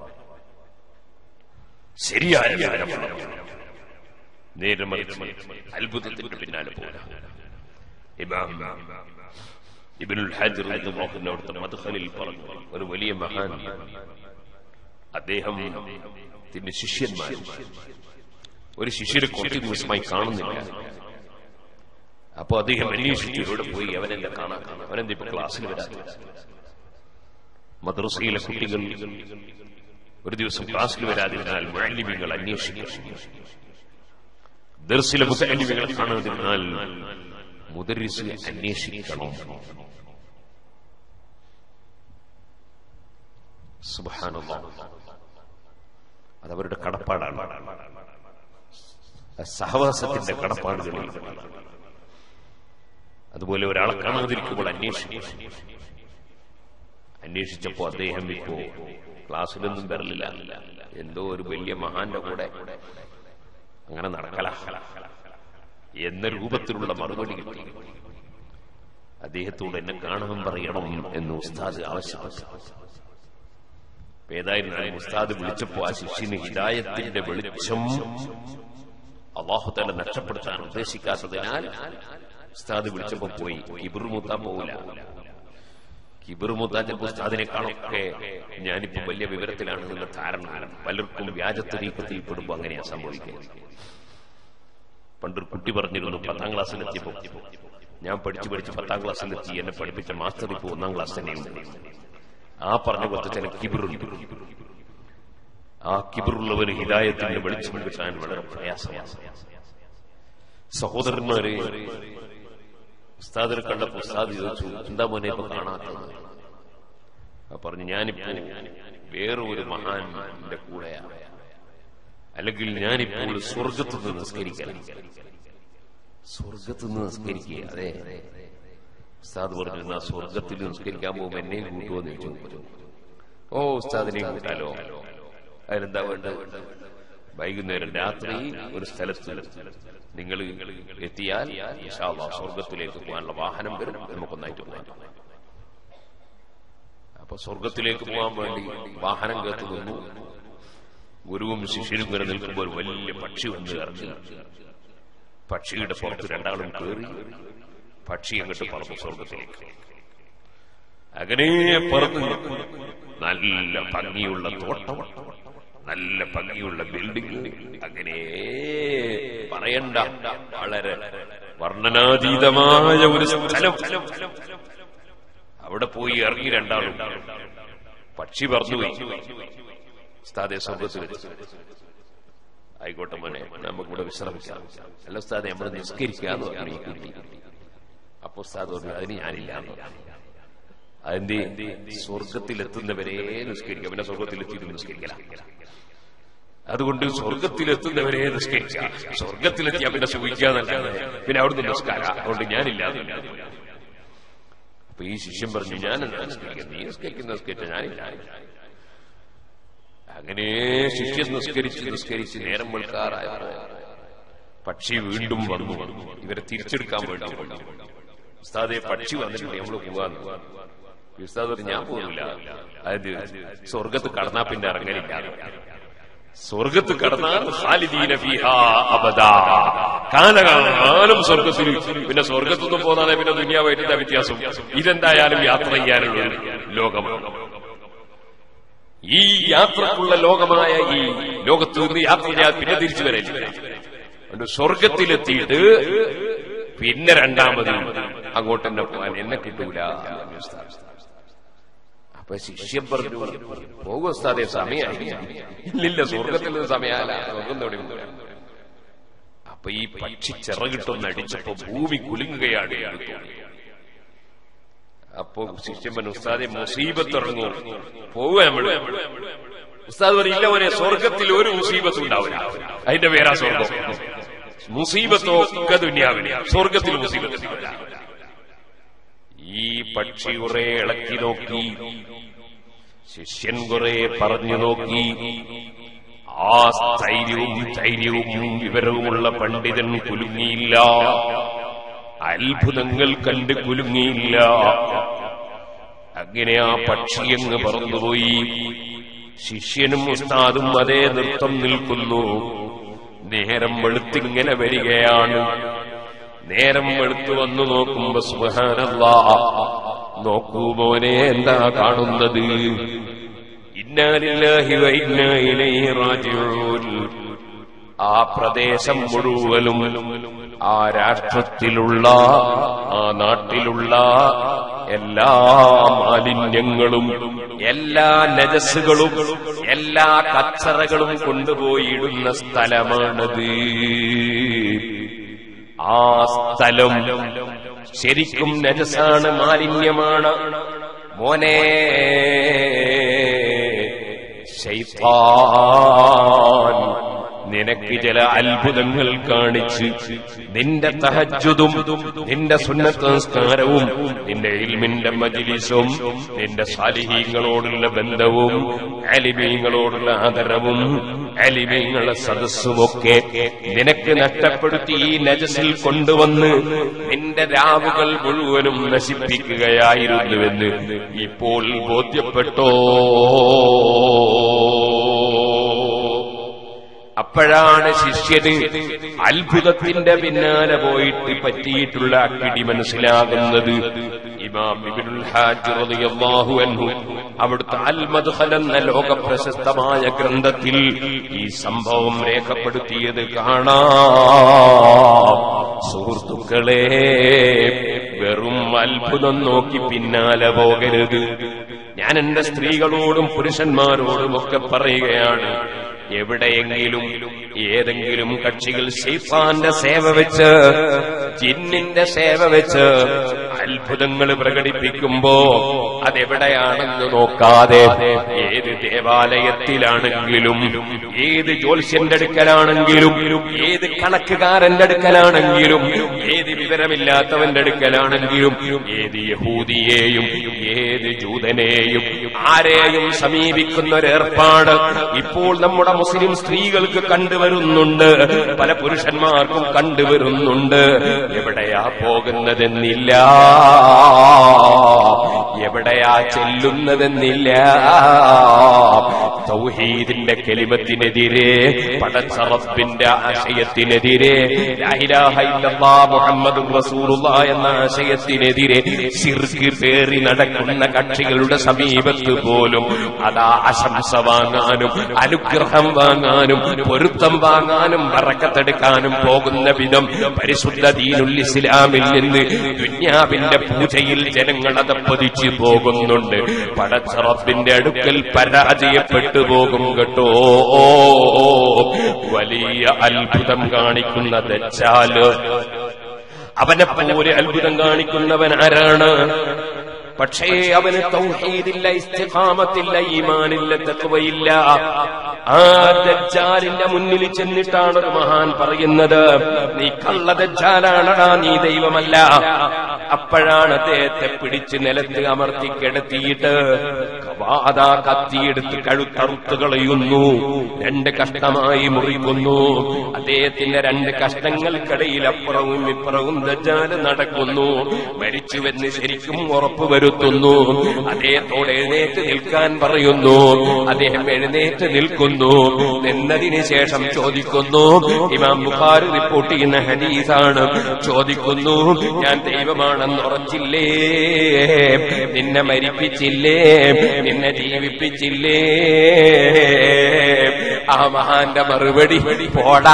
ശരിയായ വിവരമുള്ളവർ, നേരെ മറിച്ച് അത്ഭുതത്തിന്റെ പിന്നാലെ പോകാം. ഇമാം ഇബ്നുൽ ഹജർ അവിടുത്തെ മദ്ഖലിൽ പറഞ്ഞു, ഒരു വലിയ മഹാൻ, അദ്ദേഹത്തിന്റെ ശിഷ്യന്മാർ ഒരു ശിഷ്യരെ കുറച്ച് ദിവസമായി കാണുന്നില്ല. അപ്പൊ അദ്ദേഹം അന്വേഷിച്ചു ഇവിടെ പോയി, അവനെന്താ കാണാൻ, അവനെന്താ ഇപ്പൊ ക്ലാസ്സിൽ വരാത്ത. മദ്രസയിലെ കുട്ടികൾ ഒരു ദിവസം ക്ലാസ്സിൽ വരാതിരുന്നാൽ മുഅല്ലിമീങ്ങൾ അന്വേഷിക്കും. ദർസിലെ മുതഅല്ലിമീങ്ങളെ കാണാതിരുന്നാൽ മുദർരിസിനെ അന്വേഷിക്കണം. സുബ്ഹാനല്ലാഹ്, അതവരുടെ കടപ്പാടാണ്. സഹവാസത്തിന്റെ കടപ്പാടുകളിൽ അതുപോലെ ഒരാളെ കാണാതിരിക്കുമ്പോൾ അന്വേഷിച്ചപ്പോ അദ്ദേഹം ഇപ്പോ ക്ലാസ്സിലൊന്നും വരലില്ല, എന്തോ ഒരു വലിയ മഹാന്റെ കൂടെ അങ്ങനെ നടക്കല എന്ന രൂപത്തിലുള്ള മറുപടി കിട്ടി. അദ്ദേഹത്തോട് എന്നെ കാണാൻ പറയണം എന്ന് ഉസ്താദ് ആവശ്യപ്പെട്ടു. ഏതായിരുന്നാലും ഉസ്താദ് വിളിച്ചപ്പോ ആ ശിഷ്യന് ഹിദായത്തിന്റെ വെളിച്ചം അല്ലാഹു തആല നഷ്ടപ്പെടുത്താൻ ഉദ്ദേശിക്കാത്തതിനാൽ ഉസ്താദ് വിളിച്ചപ്പോ പോയി. കിബിറുമൂത്താൻ പോകില്ല. കിബിറുമൂത്താൻ ചിലപ്പോൾ ഉസ്താദിനെക്കാളൊക്കെ ഞാനിപ്പോ വലിയ വിവരത്തിലാണ് എന്നുള്ള ധാരണ പലർക്കും വ്യാജത്തരീക്കത്തിൽ പെടുമ്പോ അങ്ങനെയാ സംഭവിക്കുന്നത്. പണ്ടൊരു കുട്ടി പറഞ്ഞിരുന്നു, 10ാം ക്ലാസ്സിലെത്തിയപ്പോ ഞാൻ പഠിച്ച് 10ാം ക്ലാസ്സിലെത്തി, എന്നെ പഠിപ്പിച്ച മാസ്റ്റർ ഇപ്പോ 1ാം ക്ലാസ് തന്നെയുണ്ട്. ആ പറഞ്ഞ പോലത്തെ ചില കിബിറുണ്ട്. ആ കിബിറുള്ളവന് ഹിദായത്തിന്റെ വെളിച്ചം കിട്ടാൻ വളരെ പ്രയാസമാണ്. സഹോദരന്മാരെ, ഉസ്താദിനെ കണ്ടപ്പോ ഉസ്താദ് ചോദിച്ചു, എന്താ മോനെ ഇപ്പൊ കാണാത്തത്? പറഞ്ഞു, ഞാനിപ്പോ വേറെ ഒരു മഹാന്റെ കൂടെയാണ്, അല്ലെങ്കിൽ ഞാനിപ്പോൾ സ്വർഗത്തുനിന്ന് നിസ്കരിക്കണം. സ്വർഗത്തുനിന്ന് നിസ്കരിക്കുക? അതെ. ഉസ്താദ് പറഞ്ഞു, എന്നാ സ്വർഗത്തിൽ നിസ്കരിക്കാൻ പോകുമ്പോ എന്നെയും കൂട്ടുമെന്ന് ചോദിച്ചു. ഓ, ഉസ്താദിനെയും കൂട്ടാലോ. അതിനെന്താ വേണ്ടത്? വൈകുന്നേരം രാത്രി ഒരു സ്ഥലത്ത് നിങ്ങൾ എത്തിയാൽ ഇൻഷാ അല്ലാഹ് സ്വർഗത്തിലേക്ക് പോകാനുള്ള വാഹനം വരും, നമുക്കൊന്നായിട്ട് പോകാൻ. അപ്പൊ സ്വർഗത്തിലേക്ക് പോകാൻ വേണ്ടി വാഹനം കേട്ടു നിന്നു. ഗുരുവും ശിഷ്യനും ഇങ്ങനെ നിൽക്കുമ്പോൾ വലിയ പക്ഷി വന്ന് ഇറങ്ങി. പക്ഷിയുടെ പുറത്ത് രണ്ടാളും കയറി. പക്ഷി അങ്ങോട്ട് പറന്നു സ്വർഗത്തിലേക്ക്. അങ്ങനെ പറന്ന് നല്ല ഭംഗിയുള്ള തോട്ടം, നല്ല ഭംഗിയുള്ള ബിൽഡിംഗ്, അങ്ങനെ പറയണ്ട വളരെ വർണ്ണനാതീതമായ ഒരു സ്ഥലം. അവിടെ പോയി ഇറങ്ങി രണ്ടാളും. പക്ഷി പറന്നുപോയി. ഉസ്താദെ സ്വർഗത്തിൽ ആയിക്കോട്ടെ മോനെ, നമുക്കിവിടെ വിശ്രമിക്കാം. അല്ല ഉസ്താദെ, നമ്മൾ നിസ്കരിക്കാന്ന് പറഞ്ഞു. അപ്പൊ ഉസ്താദ് പറഞ്ഞു അതിന് ഞാനില്ല. അതിന്റെ സ്വർഗത്തിലെത്തുന്നവരെ നിസ്കരിക്കാം, പിന്നെ സ്വർഗത്തിലെത്തിയിട്ട് നിസ്കരിക്കല. അതുകൊണ്ട് സ്വർഗത്തിലെത്തുന്നവരെ നിസ്കരിക്കാം, സ്വർഗത്തിലെത്തിയാ പിന്നെ സുഖിക്കാന്നല്ല, പിന്നെ അവിടുന്ന് നിസ്കാര. അതുകൊണ്ട് ഞാനില്ല. അപ്പൊ ഈ ശിഷ്യൻ പറഞ്ഞു ഞാൻ എന്താ നിസ്കരിക്കാം, നീ നിസ്കരിച്ച ഞാനില്ല. അങ്ങനെ ശിഷ്യൻ നിസ്കരിച്ച് നേരം വെളുക്കാറായപ്പോ പക്ഷി വീണ്ടും വന്നു. ഇവരെ തിരിച്ചെടുക്കാൻ വേണ്ടി ഉസ്താദെ പക്ഷി വന്നിട്ടുണ്ട്, നമ്മള് പോവാന്ന്. ഉസ്താദ് പറഞ്ഞു ഞാൻ പോകില്ല, അതായത് സ്വർഗത്ത് കടന്നാ പിന്നെ ഇറങ്ങലില്ല. സ്വർഗത്ത് കടന്നാൽ ഖാലിദീന ഫീഹാ അബദാ, കാലകാലം സ്വർഗത്തിൽ. പിന്നെ സ്വർഗത്തൊന്നും പോകാതെ പിന്നെ ദുനിയാവായിട്ട് എന്താ വ്യത്യാസം? ഇതെന്തായാലും യാത്ര ചെയ്യാനുള്ള ലോകമാണ്. ഈ യാത്രക്കുള്ള ലോകമായ ഈ ലോകത്ത് നിന്ന് യാത്ര ചെയ്യാൻ പിന്നെ തിരിച്ചു വരില്ല. അതുകൊണ്ട് സ്വർഗത്തിലെത്തിയിട്ട് പിന്നെ രണ്ടാമത് അങ്ങോട്ട് തന്നെ പോകാൻ എന്നെ കിട്ടൂല. അപ്പൊ ശിഷ്യൻ പറഞ്ഞു പോകും ഉസ്താദെ, സമയമായി. ഇല്ലില്ല, സ്വർഗത്തിൽ നിന്ന് സമയമല്ല, സ്വർഗം തുടങ്ങി. അപ്പൊ ഈ പക്ഷി ചിറകിട്ടൊന്ന് അടിച്ചപ്പോ ഭൂമി കുലുങ്ങുകയാണ്. അപ്പൊ ശിഷ്യൻ പറഞ്ഞു ഉസ്താദെ മുസീബത്ത് ഇറങ്ങൂ, പോവുക നമ്മള്. ഉസ്താദ് പറയില്ല മോനെ, സ്വർഗത്തിൽ ഒരു മുസീബത്തും ഉണ്ടാവില്ല, അതിന്റെ പേരാ സ്വർഗം. മുസീബത്തോ ദുനിയാവില്ല, സ്വർഗത്തിൽ മുസീബത്ത്. ഈ പക്ഷി കുറെ ഇളക്കി നോക്കി, ശിഷ്യൻ കുറെ പറഞ്ഞു നോക്കി. ആ ധൈര്യവും വിവരവുമുള്ള പണ്ഡിതൻ കുലുങ്ങിയില്ല, അത്ഭുതങ്ങൾ കണ്ട് കുലുങ്ങിയില്ല. അങ്ങനെ ആ പക്ഷിയങ്ങ് പറന്നുപോയി. ശിഷ്യനും ഉസ്താദും അതേ നൃത്തം നിൽക്കുന്നു. നേരം വെളുത്തിങ്ങനെ വരികയാണ്. നേരം വെളുത്തു വന്നു നോക്കുമ്പോ സുബ്ഹാനല്ലാഹ്, നോക്കൂ മോനെ, എന്താ കാണുന്നത്? ഇന്നാ ലില്ലാഹി വ ഇന്നാ ഇലൈഹി റാജിഊൻ. ആ പ്രദേശം മുഴുവനും, ആ രാഷ്ട്രത്തിലുള്ള, ആ നാട്ടിലുള്ള എല്ലാ മാലിന്യങ്ങളും, എല്ലാ നജസ്സുകളും, എല്ലാ കച്ചറകളും കൊണ്ടുപോയിടുന്ന സ്ഥലമാണത്. ആ സ്ഥലം ശരിക്കും നജസാണ്, മാലിന്യമാണ് മോനെ. ശൈത്താൻ നിനക്ക് ചില അത്ഭുതങ്ങൾ കാണിച്ച് നിന്റെ തഹജ്ജുദും നിന്റെ സുന്നത്ത് നിസ്കാരവും നിന്റെ ഇൽമിന്റെ മജ്ലിസും നിന്റെ സാലിഹീങ്ങളോടുള്ള ബന്ധവും അലിമീങ്ങളോടുള്ള ആദരവും അലിമീങ്ങളുടെ സദസ്സുമൊക്കെ നിനക്ക് നഷ്ടപ്പെടുത്തി ഈ നജസിൽ കൊണ്ടുവന്ന് നിന്റെ രാവുകൾ മുഴുവനും നശിപ്പിക്കുകയായിരുന്നുവെന്ന് ഇപ്പോൾ ബോധ്യപ്പെട്ടോ? അപ്പോഴാണ് ശിഷ്യന് അത്ഭുതത്തിന്റെ പിന്നാലെ പോയിട്ട് പറ്റിയിട്ടുള്ള അക്കിടി മനസ്സിലാകുന്നത്. ഇമാം ഇബ്നുൽ ഹാജ് റളിയല്ലാഹു അൻഹു അവിടുത്തെ അൽ മദ്ഖൽ എന്ന ലോകപ്രശസ്തമായ ഗ്രന്ഥത്തിൽ ഈ സംഭവം രേഖപ്പെടുത്തിയത് കാണാം. സുഹൃത്തുക്കളെ, വെറും അത്ഭുതം നോക്കി പിന്നാലെ പോകരുത്. ഞാൻ എന്റെ സ്ത്രീകളോടും പുരുഷന്മാരോടും ഒക്കെ പറയുകയാണ്, എവിടെയെങ്കിലും ഏതെങ്കിലും കക്ഷികൾ ശൈത്താന്റെ സേവ വെച്ച്, ജിന്നിന്റെ സേവ വെച്ച് അത്ഭുതങ്ങൾ പ്രകടിപ്പിക്കുമ്പോ അതെവിടെയാണെന്ന് നോക്കാതെ, ഏത് ദേവാലയത്തിലാണെങ്കിലും, ഏത് ജ്യോത്സ്യന്റെ അടുക്കലാണെങ്കിലും, ഏത് കണക്കുകാരന്റെ അടുക്കലാണെങ്കിലും, ഏത് വിവരമില്ലാത്തവന്റെ അടുക്കലാണെങ്കിലും, ഏത് യഹൂദിയെയും ഏത് ജൂതനെയും ആരെയും സമീപിക്കുന്ന ഒരേർപ്പാട് ഇപ്പോൾ നമ്മുടെ മുസ്ലിം സ്ത്രീകൾക്ക് കണ്ടുവരുന്നുണ്ട്, പല പുരുഷന്മാർക്കും കണ്ടുവരുന്നുണ്ട്. എവിടെയാ പോകുന്നതെന്നില്ല, എവിടെയാ ചെല്ലുന്നതെന്നില്ല. തൗഹീദിന്റെ കലിമത്തിനെതിരെ, പടച്ച റബ്ബിന്റെ ആശയത്തിനെതിരെ, ലാ ഇലാഹ ഇല്ലല്ലാഹ് മുഹമ്മദുർ റസൂലുള്ളാഹ് എന്ന ആശയത്തിനെതിരെ ശിർക്ക് പേറി നടക്കുന്ന കക്ഷികളുടെ സമീപത്ത് പോലും അതാ ആശംസ വാങ്ങാനും അനുഗ്രഹം വാങ്ങാനും പൊരുത്തം വാങ്ങാനും ബറക്കത്തെടുക്കാനും പോകുന്ന വിധം പരിശുദ്ധ ദീനുൽ ഇസ്ലാമിൽ നിന്ന് ദുനിയാവിന്റെ പൂജയിൽ ജനങ്ങൾ അതപ്പതിച്ചു പോകുന്നുണ്ട്. പടച്ച റബ്ബിന്റെ അടുക്കൽ പരാജയപ്പെട്ടു പോകും കേട്ടോ. വലിയ അത്ഭുതം കാണിക്കുന്ന ദജ്ജാല്, അവനെ പോലെ അത്ഭുതം കാണിക്കുന്നവൻ ആരാണ്? പക്ഷേ അവന് തൗഹീദില്ല, ഇസ്തിഖാമത്തില്ല, ഈമാനില്ല, തഖ്വയില്ല. ആ ദജ്ജാലിന്റെ മുന്നിൽ ചെന്നിട്ടാണ് ഒരു മഹാൻ പറയുന്നത്, നീ കള്ള ദജ്ജാലാണടാ, നീ ദൈവമല്ല. അപ്പോഴാണ് അദ്ദേഹത്തെ പിടിച്ച് നിലത്ത് അമർത്തി കിടത്തിയിട്ട് അതാ കത്തിയെടുത്ത് കഴുത്തറുത്ത് കളയുന്നു, 2 കഷ്ണമായി മുറിക്കുന്നു. അദ്ദേഹത്തിന്റെ 2 കഷ്ണങ്ങൾക്കിടയിൽ അപ്പുറവും ഇപ്പുറവും ദജ്ജാൽ നടക്കുന്നു. മരിച്ചുവെന്ന് ശരിക്കും ഉറപ്പ് വരുത്തുന്നു. അദ്ദേഹത്തോട് എഴുന്നേറ്റ് നിൽക്കാൻ പറയുന്നു. അദ്ദേഹം എഴുന്നേറ്റ് നിൽക്കുന്നു. നിന്നതിന് ശേഷം ചോദിക്കുന്നു, ഇമാം ബുഖാരി റിപ്പോർട്ട് ചെയ്യുന്ന ഹദീസാണ്, ചോദിക്കുന്നു, ഞാൻ ദൈവമാണെന്ന് ഉറച്ചില്ലേ? നിന്നെ മരിപ്പിച്ചില്ലേ? നിന്നെ ജീവിപ്പിച്ചില്ലേ? ആ മഹാന്റെ മറുപടി, പോടാ,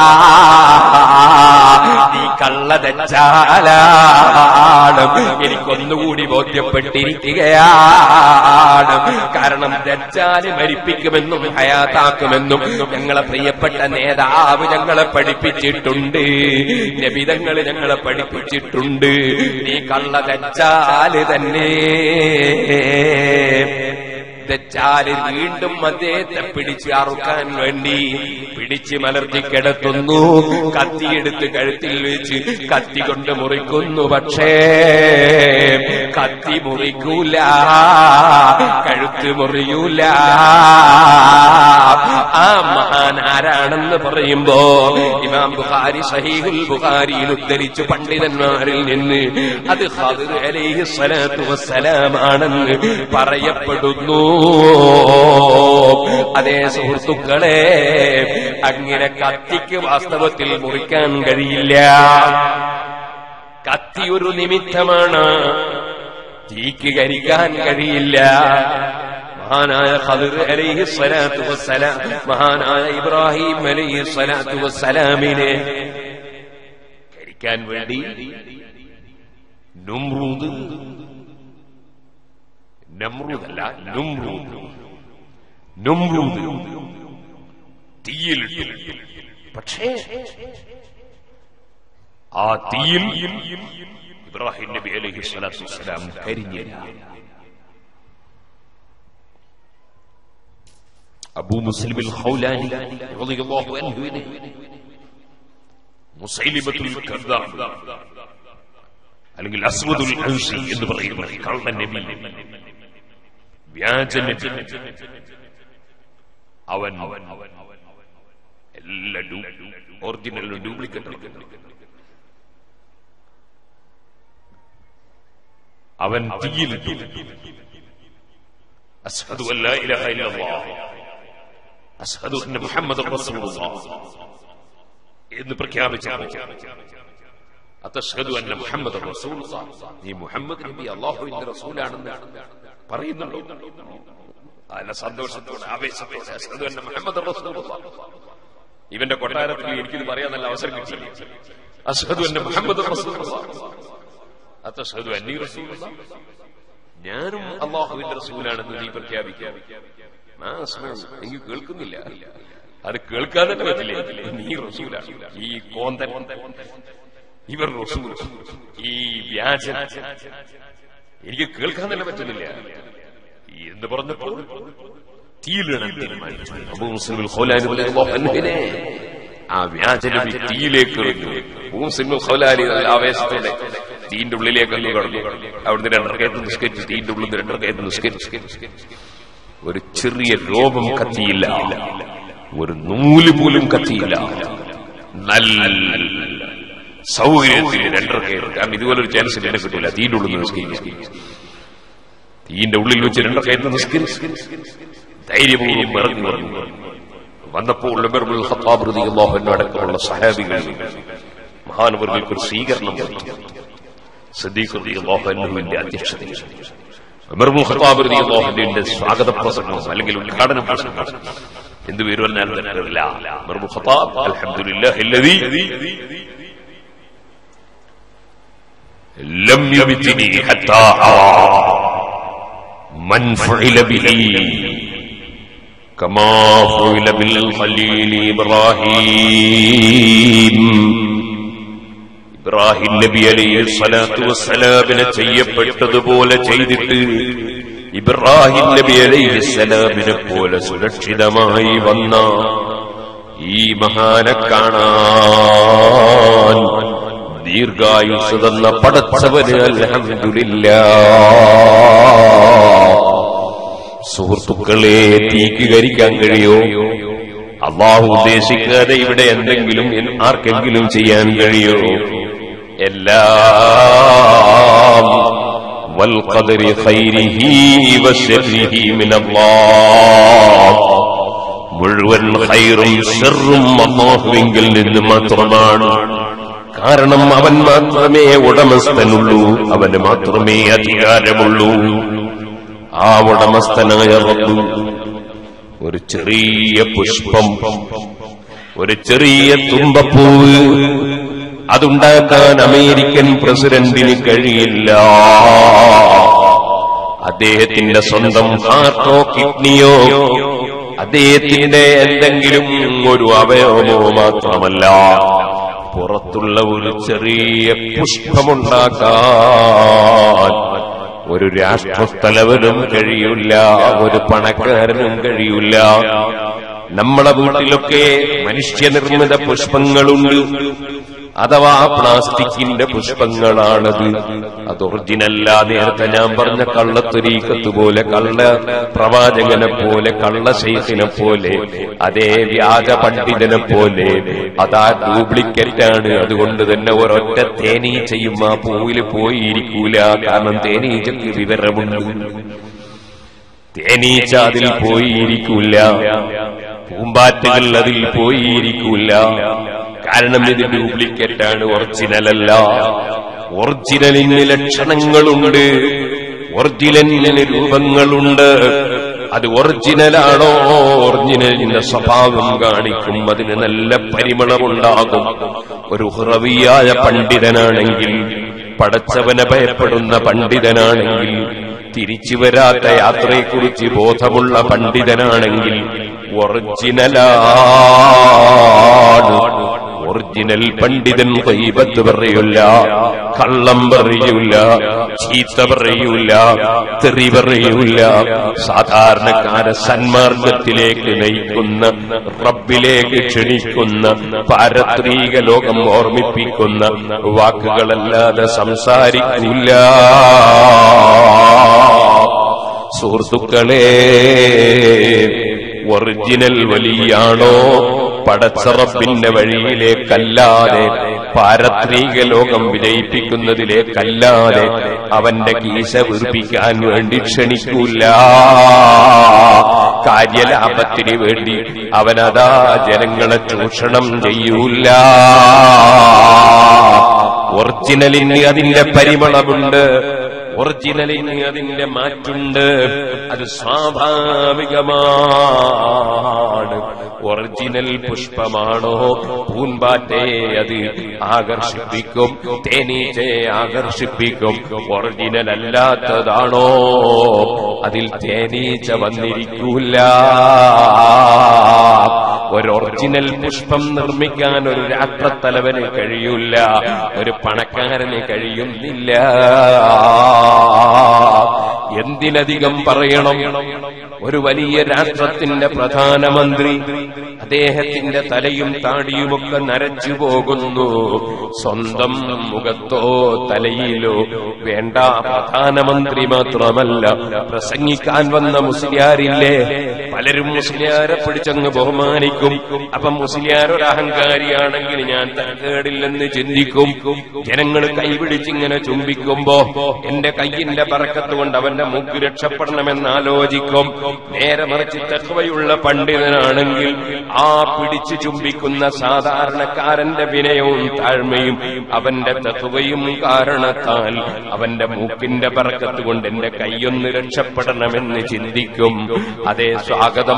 നീ കള്ള ദജ്ജാലാണ്. എനിക്കൊന്നുകൂടി ബോധ്യപ്പെട്ടിരിക്കുകയാണ്. കാരണം ദജ്ജാല് മരിപ്പിക്കുമെന്നും ഹയാത്താക്കുമെന്നും ഞങ്ങളെ പ്രിയപ്പെട്ട നേതാവ് ഞങ്ങളെ പഠിപ്പിച്ചിട്ടുണ്ട്, നബിതങ്ങൾ ഞങ്ങളെ പഠിപ്പിച്ചിട്ടുണ്ട്. നീ കള്ള ദജ്ജാല് തന്നെ. ദജ്ജാല് വീണ്ടും അദ്ദേഹത്തെ പിടിച്ച് അറുക്കാൻ വേണ്ടി പിടിച്ച് മലർത്തി കിടത്തുന്നു. കത്തിയെടുത്ത് കഴുത്തിൽ വെച്ച് കത്തി കൊണ്ട് മുറിക്കുന്നു. പക്ഷേ കത്തി മുറിക്കൂല, കഴുത്ത് മുറിയൂല. ആ മഹാൻ ആരാണെന്ന് പറയുമ്പോ ഇമാം ബുഖാരി സഹീഹുൽ ബുഖാരിയിൽ ഉദ്ധരിച്ചു പണ്ഡിതന്മാരിൽ നിന്ന് അത് ഖദർ അലൈഹിസ്സലാത്തു വസ്സലാം ആണെന്ന് പറയപ്പെടുന്നു. അതേ സുഹൃത്തുക്കളെ, അങ്ങനെ കത്തിക്ക് വാസ്തവത്തിൽ മുറിക്കാൻ കഴിയില്ല. കത്തി ഒരു നിമിത്തമാണ്, തീക്ക് കരിക്കാൻ കഴിയില്ല. മഹാനായ ഖദർ അലൈഹിസ്സലാത്തു വസ്സലാം, മഹാനായ ഇബ്രാഹിം അലൈഹിസ്സലാത്തു വസ്സലാമിനെ കരിക്കാൻ വേണ്ടി നമ്രൂദ് തീയിലിട്ടു. പക്ഷേ ആ തീയിൽ ഇബ്രാഹിം നബി അലൈഹിസ്സലാത്തു വസ്സലാം കരിഞ്ഞില്ല. അബൂ മുസ്ലിം അൽ ഖൗലാനി റളിയല്ലാഹു അൻഹുവിനെ മുസൈലിമത്തുൽ കദ്ദാബ് അല്ലെങ്കിൽ അസ്വദുൽ അൻസി എന്ന് പറയുന്ന കള്ളൻ നബി, വ്യാജ നബി, അവൻ എല്ലാ ഒറിജിനലും ഡ്യൂപ്ലിക്കേറ്റ് അവൻ തീയിലിട്ടു. അശ്ഹദു അല്ലാ ഇലാഹ ഇല്ലല്ലാഹ് അശ്ഹദു അന്ന മുഹമ്മദർ റസൂലുള്ളാഹ് എന്ന് പ്രഖ്യാപിച്ചപ്പോൾ അതശ്ഹദു അന്ന മുഹമ്മദർ റസൂലുള്ളാഹ്, നീ മുഹമ്മദ് നബി അല്ലാഹുവിന്റെ റസൂലാണെന്ന് പറയുന്നുണ്ടോ? അല്ല, സന്തോഷത്തോടെ ആവേശത്തോടെ അശ്ഹദു അന്ന മുഹമ്മദർ റസൂലുള്ളാഹ്. ഇവന്റെ കൊട്ടാരത്തിൽ എനിക്കിത് പറയാൻ നല്ല അവസരം കിട്ടിയില്ല. അശ്ഹദു അന്ന മുഹമ്മദർ റസൂലുള്ളാഹ് അതശ്ഹദു അന്നീ റസൂലുള്ളാഹ്, ഞാനും അല്ലാഹുവിന്റെ റസൂലാണെന്ന് നീ പ്രഖ്യാപിക്കുക. എനിക്ക് കേൾക്കുന്നില്ല. അത് കേൾക്കാൻ തന്നെ പറ്റില്ലേ? നീ റസൂലാണ്, ഈ കോന്തൻ, ഇവർ റസൂൽ, ഈ വ്യാജൻ, എനിക്ക് കേൾക്കാൻ തന്നെ പറ്റുന്നില്ല എന്ന് പറഞ്ഞപ്പോൾ തീയിലിടാൻ തീരുമാനിച്ചു. അബൂ മുസ്ലിം അൽ ഖൗലാനി റളിയല്ലാഹു അൻഹുവിനെ ആ വ്യാജനബി തീയിലേക്ക് എറിഞ്ഞു. അബൂ മുസ്ലിം അൽ ഖൗലാനി ആവേശത്തോടെ തീന്റെ ഉള്ളിലേക്ക് കടന്നു. അവിടുന്ന് 2 റകഅത്ത് നിസ്കരിച്ചു. തീന്റെ ഉള്ളിൽ 2 റകഅത്ത് നിസ്കരിച്ചു. ഒരു ചെറിയ രോമം കത്തിയില്ല, ഒരു നൂല് പോലും കത്തിയില്ല. നല്ല സൗകര്യത്തിൽ 2 റകഅത്ത്. കാരണം ഇതുപോലൊരു ചാൻസ് എന്നെ കിട്ടില്ല. തീന്റെ ഉള്ളിൽ നിസ്കരിക്കുക. ഈന്റെ ഉള്ളിൽ വെച്ച് 2 റക്അത്ത് നിസ്കരിച്ചു ധൈര്യപൂർവ്വം ഇറങ്ങി വന്നു. വന്നപ്പോൾ ഉമർ ഇബ്നുൽ ഖത്താബ് റളിയല്ലാഹു അൻഹു അടക്കമുള്ള സഹാബികൾ മഹാനവറുകൾക്ക് ഒരു സ്വീകരണം കൊടുത്തു. സിദ്ദീഖ് റളിയല്ലാഹു അൻഹുവിന്റെ അധ്യക്ഷതയിൽ ഉമർ ഇബ്നുൽ ഖത്താബ് റളിയല്ലാഹു അൻഹുവിന്റെ സ്വാഗത പ്രസംഗം അല്ലെങ്കിൽ ഉദ്ഘാടന പ്രസംഗം എന്ത് പേര് പറഞ്ഞാൽ തരല്ല. ഉമർ ഇബ്നുൽ ഖത്താബ് അൽഹംദുലില്ലാഹില്ലദീ ലം യുബ്തിനി ഹത്താ മൻ ഫഇല ബിഹി കമാ ഫഇല ബിൽ ഖലീൽ ഇബ്രാഹിം. ഇബ്രാഹിം നബി അലൈഹി സ്വലാത്തു വസ്സലാമിനെ ചെയ്യപ്പെട്ടതുപോലെ ചെയ്തിട്ട് ഇബ്രാഹിം നബി അലൈഹി സ്വലാമിനെ പോലെ സുരക്ഷിതമായി വന്ന ഈ മഹാനെ കാണാൻ ദീർഘായുസ് തന്ന പടച്ചവന് അൽഹംദുലില്ലാഹ്. സുഹൃത്തുക്കളെ, തീക്ക് കരിക്കാൻ കഴിയോ? അല്ലാഹു ഉദ്ദേശിക്കാതെ ഇവിടെ എന്തെങ്കിലും ആർക്കെങ്കിലും ചെയ്യാൻ കഴിയോ? എല്ലാം വൽ ഖദരി ഖൈരിഹി വശർരിഹി മിനല്ലാഹ്. മുഴുവൻ ഖൈറും ശർറും അല്ലാഹുവിങ്കിൽ നിന്ന് മാത്രമാണ്. കാരണം അവൻ മാത്രമേ ഉടമസ്ഥനുള്ളൂ, അവന് മാത്രമേ അധികാരമുള്ളൂ. ആ ഉടമസ്ഥനായ റബ്ബ് ഒരു ചെറിയ പുഷ്പം, ഒരു ചെറിയ തുമ്പപ്പൂവ് അതുണ്ടാക്കാൻ അമേരിക്കൻ പ്രസിഡന്റിന് കഴിയില്ല. അദ്ദേഹത്തിന്റെ സ്വന്തം ഹാർട്ടോ കിഡ്നിയോ അദ്ദേഹത്തിന്റെ എന്തെങ്കിലും ഒരു അവയവമോ മാത്രമല്ല, പുറത്തുള്ള ഒരു ചെറിയ പുഷ്പമുണ്ടാക്കാൻ ഒരു രാഷ്ട്രത്തലവനും കഴിയില്ല, ഒരു പണക്കാരനും കഴിയില്ല. നമ്മളെ വീട്ടിലൊക്കെ മനുഷ്യനിർമ്മിത പുഷ്പങ്ങളുണ്ട്, അഥവാ പ്ലാസ്റ്റിക്കിന്റെ പുഷ്പങ്ങളാണത്. അത് ഒറിജിനല്ല. നേരത്തെ ഞാൻ പറഞ്ഞ കള്ളത്തൊരീക്കത്ത് പോലെ, കള്ള പ്രവാചകനെ പോലെ, കള്ള ശൈഖിനെ പോലെ, അതേ വ്യാജ പണ്ഡിതനെ പോലെ അതാ ഡ്യൂപ്ലിക്കേറ്റാണ്. അതുകൊണ്ട് തന്നെ ഒരൊറ്റ തേനീച്ചയും ആ പൂവിൽ പോയിരിക്കൂല. കാരണം തേനീച്ചക്ക് വിവരമുണ്ട്, തേനീച്ച അതിൽ പോയിരിക്കൂല, പൂമ്പാറ്റകൾ അതിൽ പോയിരിക്കൂല. കാരണം ഇത് ഡ്യൂപ്ലിക്കേറ്റാണ്, ഒറിജിനലല്ല. ഒറിജിനലിന് ലക്ഷണങ്ങളുണ്ട്, ഒറിജിനലിന് രൂപങ്ങളുണ്ട്. അത് ഒറിജിനലാണോ? ഒറിജിനലിന്റെ സ്വഭാവം കാണിക്കും, അതിന് നല്ല പരിമളമുണ്ടാകും. ഒരു ഹുറവിയായ പണ്ഡിതനാണെങ്കിൽ, പടച്ചവനെ ഭയപ്പെടുന്ന പണ്ഡിതനാണെങ്കിൽ, തിരിച്ചു വരാത്ത യാത്രയെക്കുറിച്ച് ബോധമുള്ള പണ്ഡിതനാണെങ്കിൽ ഒറിജിനലാണ്. ഒറിജിനൽ പണ്ഡിതൻ ഗൈബത്ത് പറയൂല, കള്ളം പറയൂല, ചീത്ത പറയൂല, തെറി പറയൂല. സാധാരണക്കാരെ സന്മാർഗത്തിലേക്ക് നയിക്കുന്ന, റബ്ബിലേക്ക് ക്ഷണിക്കുന്ന, പാരത്രിക ലോകം ഓർമ്മിപ്പിക്കുന്ന വാക്കുകളല്ലാതെ സംസാരിക്കൂല. സുഹൃത്തുക്കളെ, ഒറിജിനൽ വലിയാണോ? പടച്ചറപ്പിന്റെ വഴിയിലേക്കല്ലാതെ, പാരത്രിക ലോകം വിജയിപ്പിക്കുന്നതിലേക്കല്ലാതെ അവന്റെ കീശ വീർപ്പിക്കാൻ വേണ്ടി ക്ഷണിക്കൂല. കാര്യലാഭത്തിന് വേണ്ടി അവനതാ ജനങ്ങളെ ചൂഷണം ചെയ്യൂല. ഒറിജിനലിന് അതിന്റെ പരിമളമുണ്ട്, ഒറിജിനലിന് അതിന്റെ മാറ്റുണ്ട്. അത് സ്വാഭാവികമാണ്. ഒറിജിനൽ പുഷ്പമാണോ? പൂമ്പാറ്റയെ അത് ആകർഷിപ്പിക്കും, തേനീച്ചയെ ആകർഷിപ്പിക്കും. ഒറിജിനൽ അല്ലാത്തതാണോ? അതിൽ തേനീച്ച വന്നിരിക്കൂല. ഒരു ഒറിജിനൽ പുഷ്പം നിർമ്മിക്കാൻ ഒരു രാഷ്ട്രത്തലവന് കഴിയൂല, ഒരു പണക്കാരന് കഴിയുന്നില്ല. എന്തിനധികം പറയണം, ഒരു വലിയ രാഷ്ട്രത്തിന്റെ പ്രധാനമന്ത്രി അദ്ദേഹത്തിന്റെ തലയും താടിയുമൊക്കെ നരച്ചു പോകുന്നു. സ്വന്തം മുഖത്തോ തലയിലോ വേണ്ട, പ്രധാനമന്ത്രി മാത്രമല്ല, പ്രസംഗിക്കാൻ വന്ന മുസ്ലിയാരില്ലേ, പലരും മുസ്ലിയാരെ പിടിച്ചങ്ങ് ബഹുമാനിക്കും. അപ്പം മുസ്ലിയാർ ഒരു അഹങ്കാരിയാണെങ്കിൽ ഞാൻ തരക്കേടില്ലെന്ന് ചിന്തിക്കും. ജനങ്ങൾ കൈപിടിച്ചിങ്ങനെ ചുംബിക്കുമ്പോ എന്റെ കയ്യിന്റെ ബറക്കത്ത് കൊണ്ട് അവന്റെ മുക്ക് രക്ഷപ്പെടണമെന്ന് ആലോചിക്കും. നേരെ മറിച്ച് തഖ്വയുള്ള പണ്ഡിതനാണെങ്കിൽ ആ പിടിച്ചു ചുംബിക്കുന്ന സാധാരണക്കാരന്റെ വിനയവും താഴ്മയും അവന്റെ തഖ്വയും കാരണത്താൽ അവന്റെ മൂക്കിന്റെ ബറക്കത്ത് കൊണ്ട് എന്റെ കൈയൊന്ന് രക്ഷപ്പെടണമെന്ന് ചിന്തിക്കും. അതേ സ്വാഗതം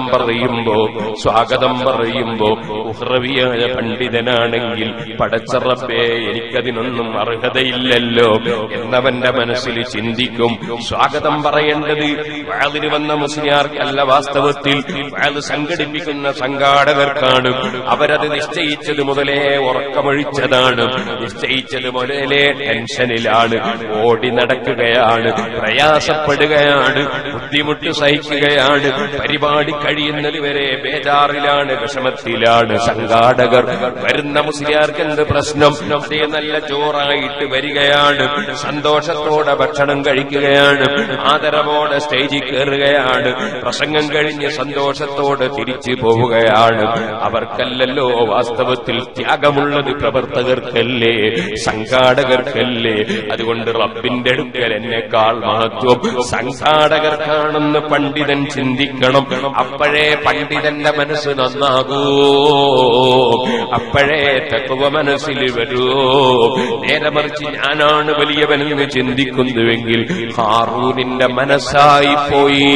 പറയുമ്പോ ഉഹ്റവിയായ പണ്ഡിതനാണെങ്കിൽ പടച്ച റബ്ബേ എനിക്കതിനൊന്നും അർഹതയില്ലല്ലോ എന്നവന്റെ മനസ്സിൽ ചിന്തിക്കും. സ്വാഗതം പറയേണ്ടത് വഅദിന് വന്ന മുസ്ലിയാർക്കല്ല, വാസ്തവത്തിൽ വഅദ് സംഘടിപ്പിക്കുന്ന സംഘാടകർക്കാണ്. അവരത് നിശ്ചയിച്ചത് മുതലേ ഉറക്കമൊഴിച്ചതാണ്, നിശ്ചയിച്ചത് മുതലേ ടെൻഷനിലാണ്, ഓടി നടക്കുകയാണ്, പ്രയാസപ്പെടുകയാണ്, ബുദ്ധിമുട്ട് സഹിക്കുകയാണ്, പരിപാടി കഴിയുന്നത് വരെ ബേജാറിലാണ്, വിഷമത്തിലാണ്. സംഘാടകർ വരുന്ന മുസ്ലിയാർക്ക് എന്ത് പ്രശ്നം? അതേ നല്ല ചോറായിട്ട് വരികയാണ്, സന്തോഷത്തോടെ ഭക്ഷണം കഴിക്കുകയാണ്, ആദരവോടെ സ്റ്റേജിൽ കയറുകയാണ്, പ്രസംഗം കഴിഞ്ഞ് സന്തോഷത്തോടെ തിരിച്ചു പോവുകയാണ്. അവർക്കല്ലല്ലോ വാസ്തവത്തിൽ ത്യാഗമുള്ളത്, പ്രവർത്തകർക്കല്ലേ, സംഘാടകർക്കല്ലേ. അതുകൊണ്ട് റബ്ബിന്റെ അടുക്കൽ എന്നെക്കാൾ മഹത്വം സംഘാടകർക്കാണെന്ന് പണ്ഡിതൻ ചിന്തിക്കണം. അപ്പോഴേ പണ്ഡിതന്റെ മനസ്സ് നന്നാകൂ, അപ്പോഴേ തഖ്വ മനസ്സിൽ വരൂ. നേരെ മറിച്ച് ഞാനാണ് വലിയവനെന്ന് ചിന്തിക്കുന്നുവെങ്കിൽ ഹാറൂനിന്റെ മനസ്സായി പോയി,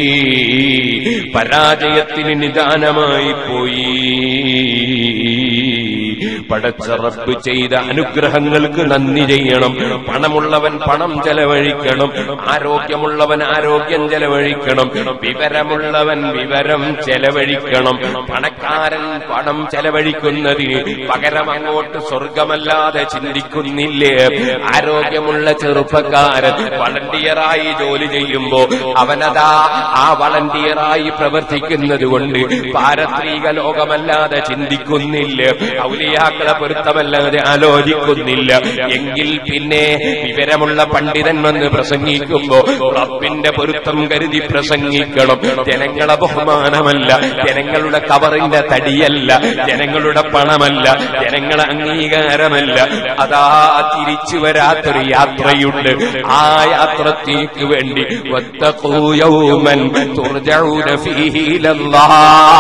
പരാജയത്തിന് നിദാനമായി പോയി. പടച്ച റബ്ബ് ചെയ്ത അനുഗ്രഹങ്ങൾക്ക് നന്ദി ചെയ്യണം. പണമുള്ളവൻ പണം ചെലവഴിക്കണം, ആരോഗ്യമുള്ളവൻ ആരോഗ്യം ചെലവഴിക്കണം, വിവരമുള്ളവൻ വിവരം ചെലവഴിക്കണം. പണക്കാരൻ പണം ചെലവഴിക്കുന്നതിന് പകരം അങ്ങോട്ട് സ്വർഗമല്ലാതെ ചിന്തിക്കുന്നില്ലേ? ആരോഗ്യമുള്ള ചെറുപ്പക്കാരൻ വളണ്ടിയറായി ജോലി ചെയ്യുമ്പോ അവനതാ ആ വളണ്ടിയറായി പ്രവർത്തിക്കുന്നത് കൊണ്ട് പാരത്രിക ലോകമല്ലാതെ ചിന്തിക്കുന്നില്ല, ഔലിയാക്കളെ പൊരുത്തമല്ലാതെ ആലോചിക്കുന്നില്ല. എങ്കിൽ പിന്നെ വിവരമുള്ള പണ്ഡിതൻ വന്ന് പ്രസംഗിക്കുമ്പോ റബ്ബിന്റെ പൊരുത്തം കരുതി പ്രസംഗിക്കണം. ജനങ്ങളെ ബഹുമാനമല്ല, ജനങ്ങളുടെ കവറിന്റെ തടിയല്ല, ജനങ്ങളുടെ പണമല്ല, ജനങ്ങളെ അംഗീകാരമല്ല. അതാ തിരിച്ചു വരാത്തൊരു യാത്രയുണ്ട്. ആ യാത്രത്തേക്ക് വേണ്ടി വത്തഖൂ യൗമൻ തുർജഊന ഫീഹി ഇലല്ലാഹ്,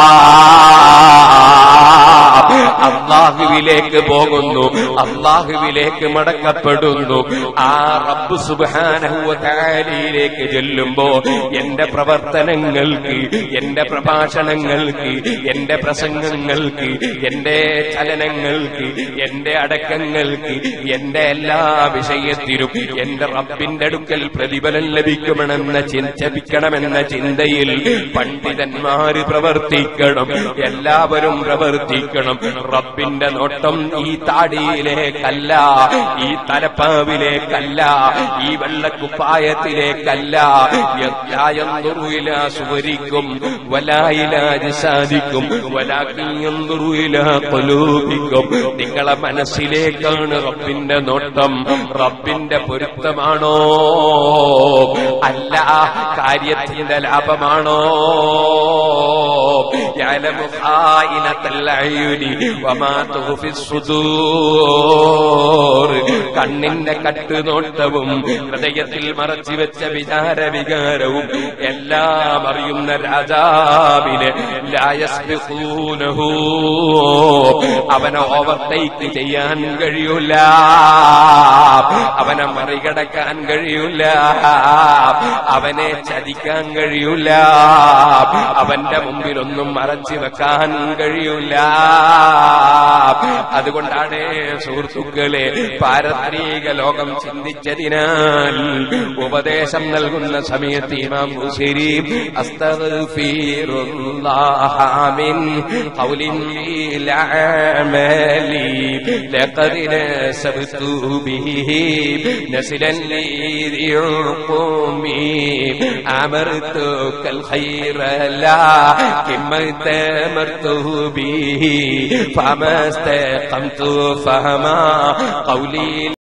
അല്ലാഹുവിലേക്ക് പോകുന്നു, അല്ലാഹുവിലേക്ക് മടക്കപ്പെടുന്നു. ആ റബ്ബ് സുബ്ഹാനഹു വ തആലയിലേക്ക് ചെല്ലുമ്പോ എന്റെ പ്രവർത്തനങ്ങൾക്ക്, എന്റെ പ്രഭാഷണങ്ങൾക്ക്, എന്റെ പ്രസംഗങ്ങൾക്ക്, എന്റെ ചലനങ്ങൾക്ക്, എന്റെ അടക്കങ്ങൾക്ക്, എന്റെ എല്ലാ വിഷയത്തിലും എന്റെ റബ്ബിന്റെ അടുക്കൽ പ്രതിഫലം ലഭിക്കണമെന്ന ചിന്തയിൽ പണ്ഡിതന്മാര് പ്രവർത്തിക്കണം, എല്ലാവരും പ്രവർത്തിക്കണം. റബ്ബിന്റെ നോട്ടം ഈ താടിയിലേക്കല്ല, ഈ തലപ്പാവിലേക്കല്ല, ഈ വെള്ളക്കുപ്പായത്തിലേക്കല്ല. സുവരിക്കും വലായിലാജിസാദിക്കും വലാക്കിയും നിങ്ങളെ മനസ്സിലേക്കാണ് റബ്ബിന്റെ നോട്ടം. റബ്ബിന്റെ പൊരുത്തമാണോ അല്ല കാര്യത്തിന്റെ ലാഭമാണോ? യഅലമു ഖായിനത്തൽ അയ്യുനി വമാ തുഖ്ഫി സുദൂർ. കണ്ണിന്റെ കട്ടുനോട്ടവും ഹൃദയത്തിൽ മറച്ചു വെച്ച വികാരവും എല്ലാം അറിയുന്ന രാജാവിനെ ലാ യസ്ബിഖൂനഹു, അവനെ ഓവർടേക്ക് ചെയ്യാൻ കഴിയൂല, അവനെ മറികടക്കാൻ കഴിയൂല, അവനെ ചതിക്കാൻ കഴിയൂല, അവന്റെ മുമ്പിലൊന്നും മറച്ചു വെക്കാൻ കഴിയൂല. അതുകൊണ്ടാണ് സുഹൃത്തുക്കളെ പാരത്രിക ലോകം ചിന്തിച്ചതിനാൽ ഉപദേശം നൽകുന്ന സമയത്ത് ഇമാം ബുഖാരി അസ്തഗ്ഫിറുല്ലാഹ മിൻ ഖൗലിൻ ലഅമലി ലഖദ് നസബ്തു ബിഹി നസ്ലൻ ലിയുഖൂമി അമർതുകൽ ഖൈറ ലാ കിമത استمرت به فما استقمت فهما قولي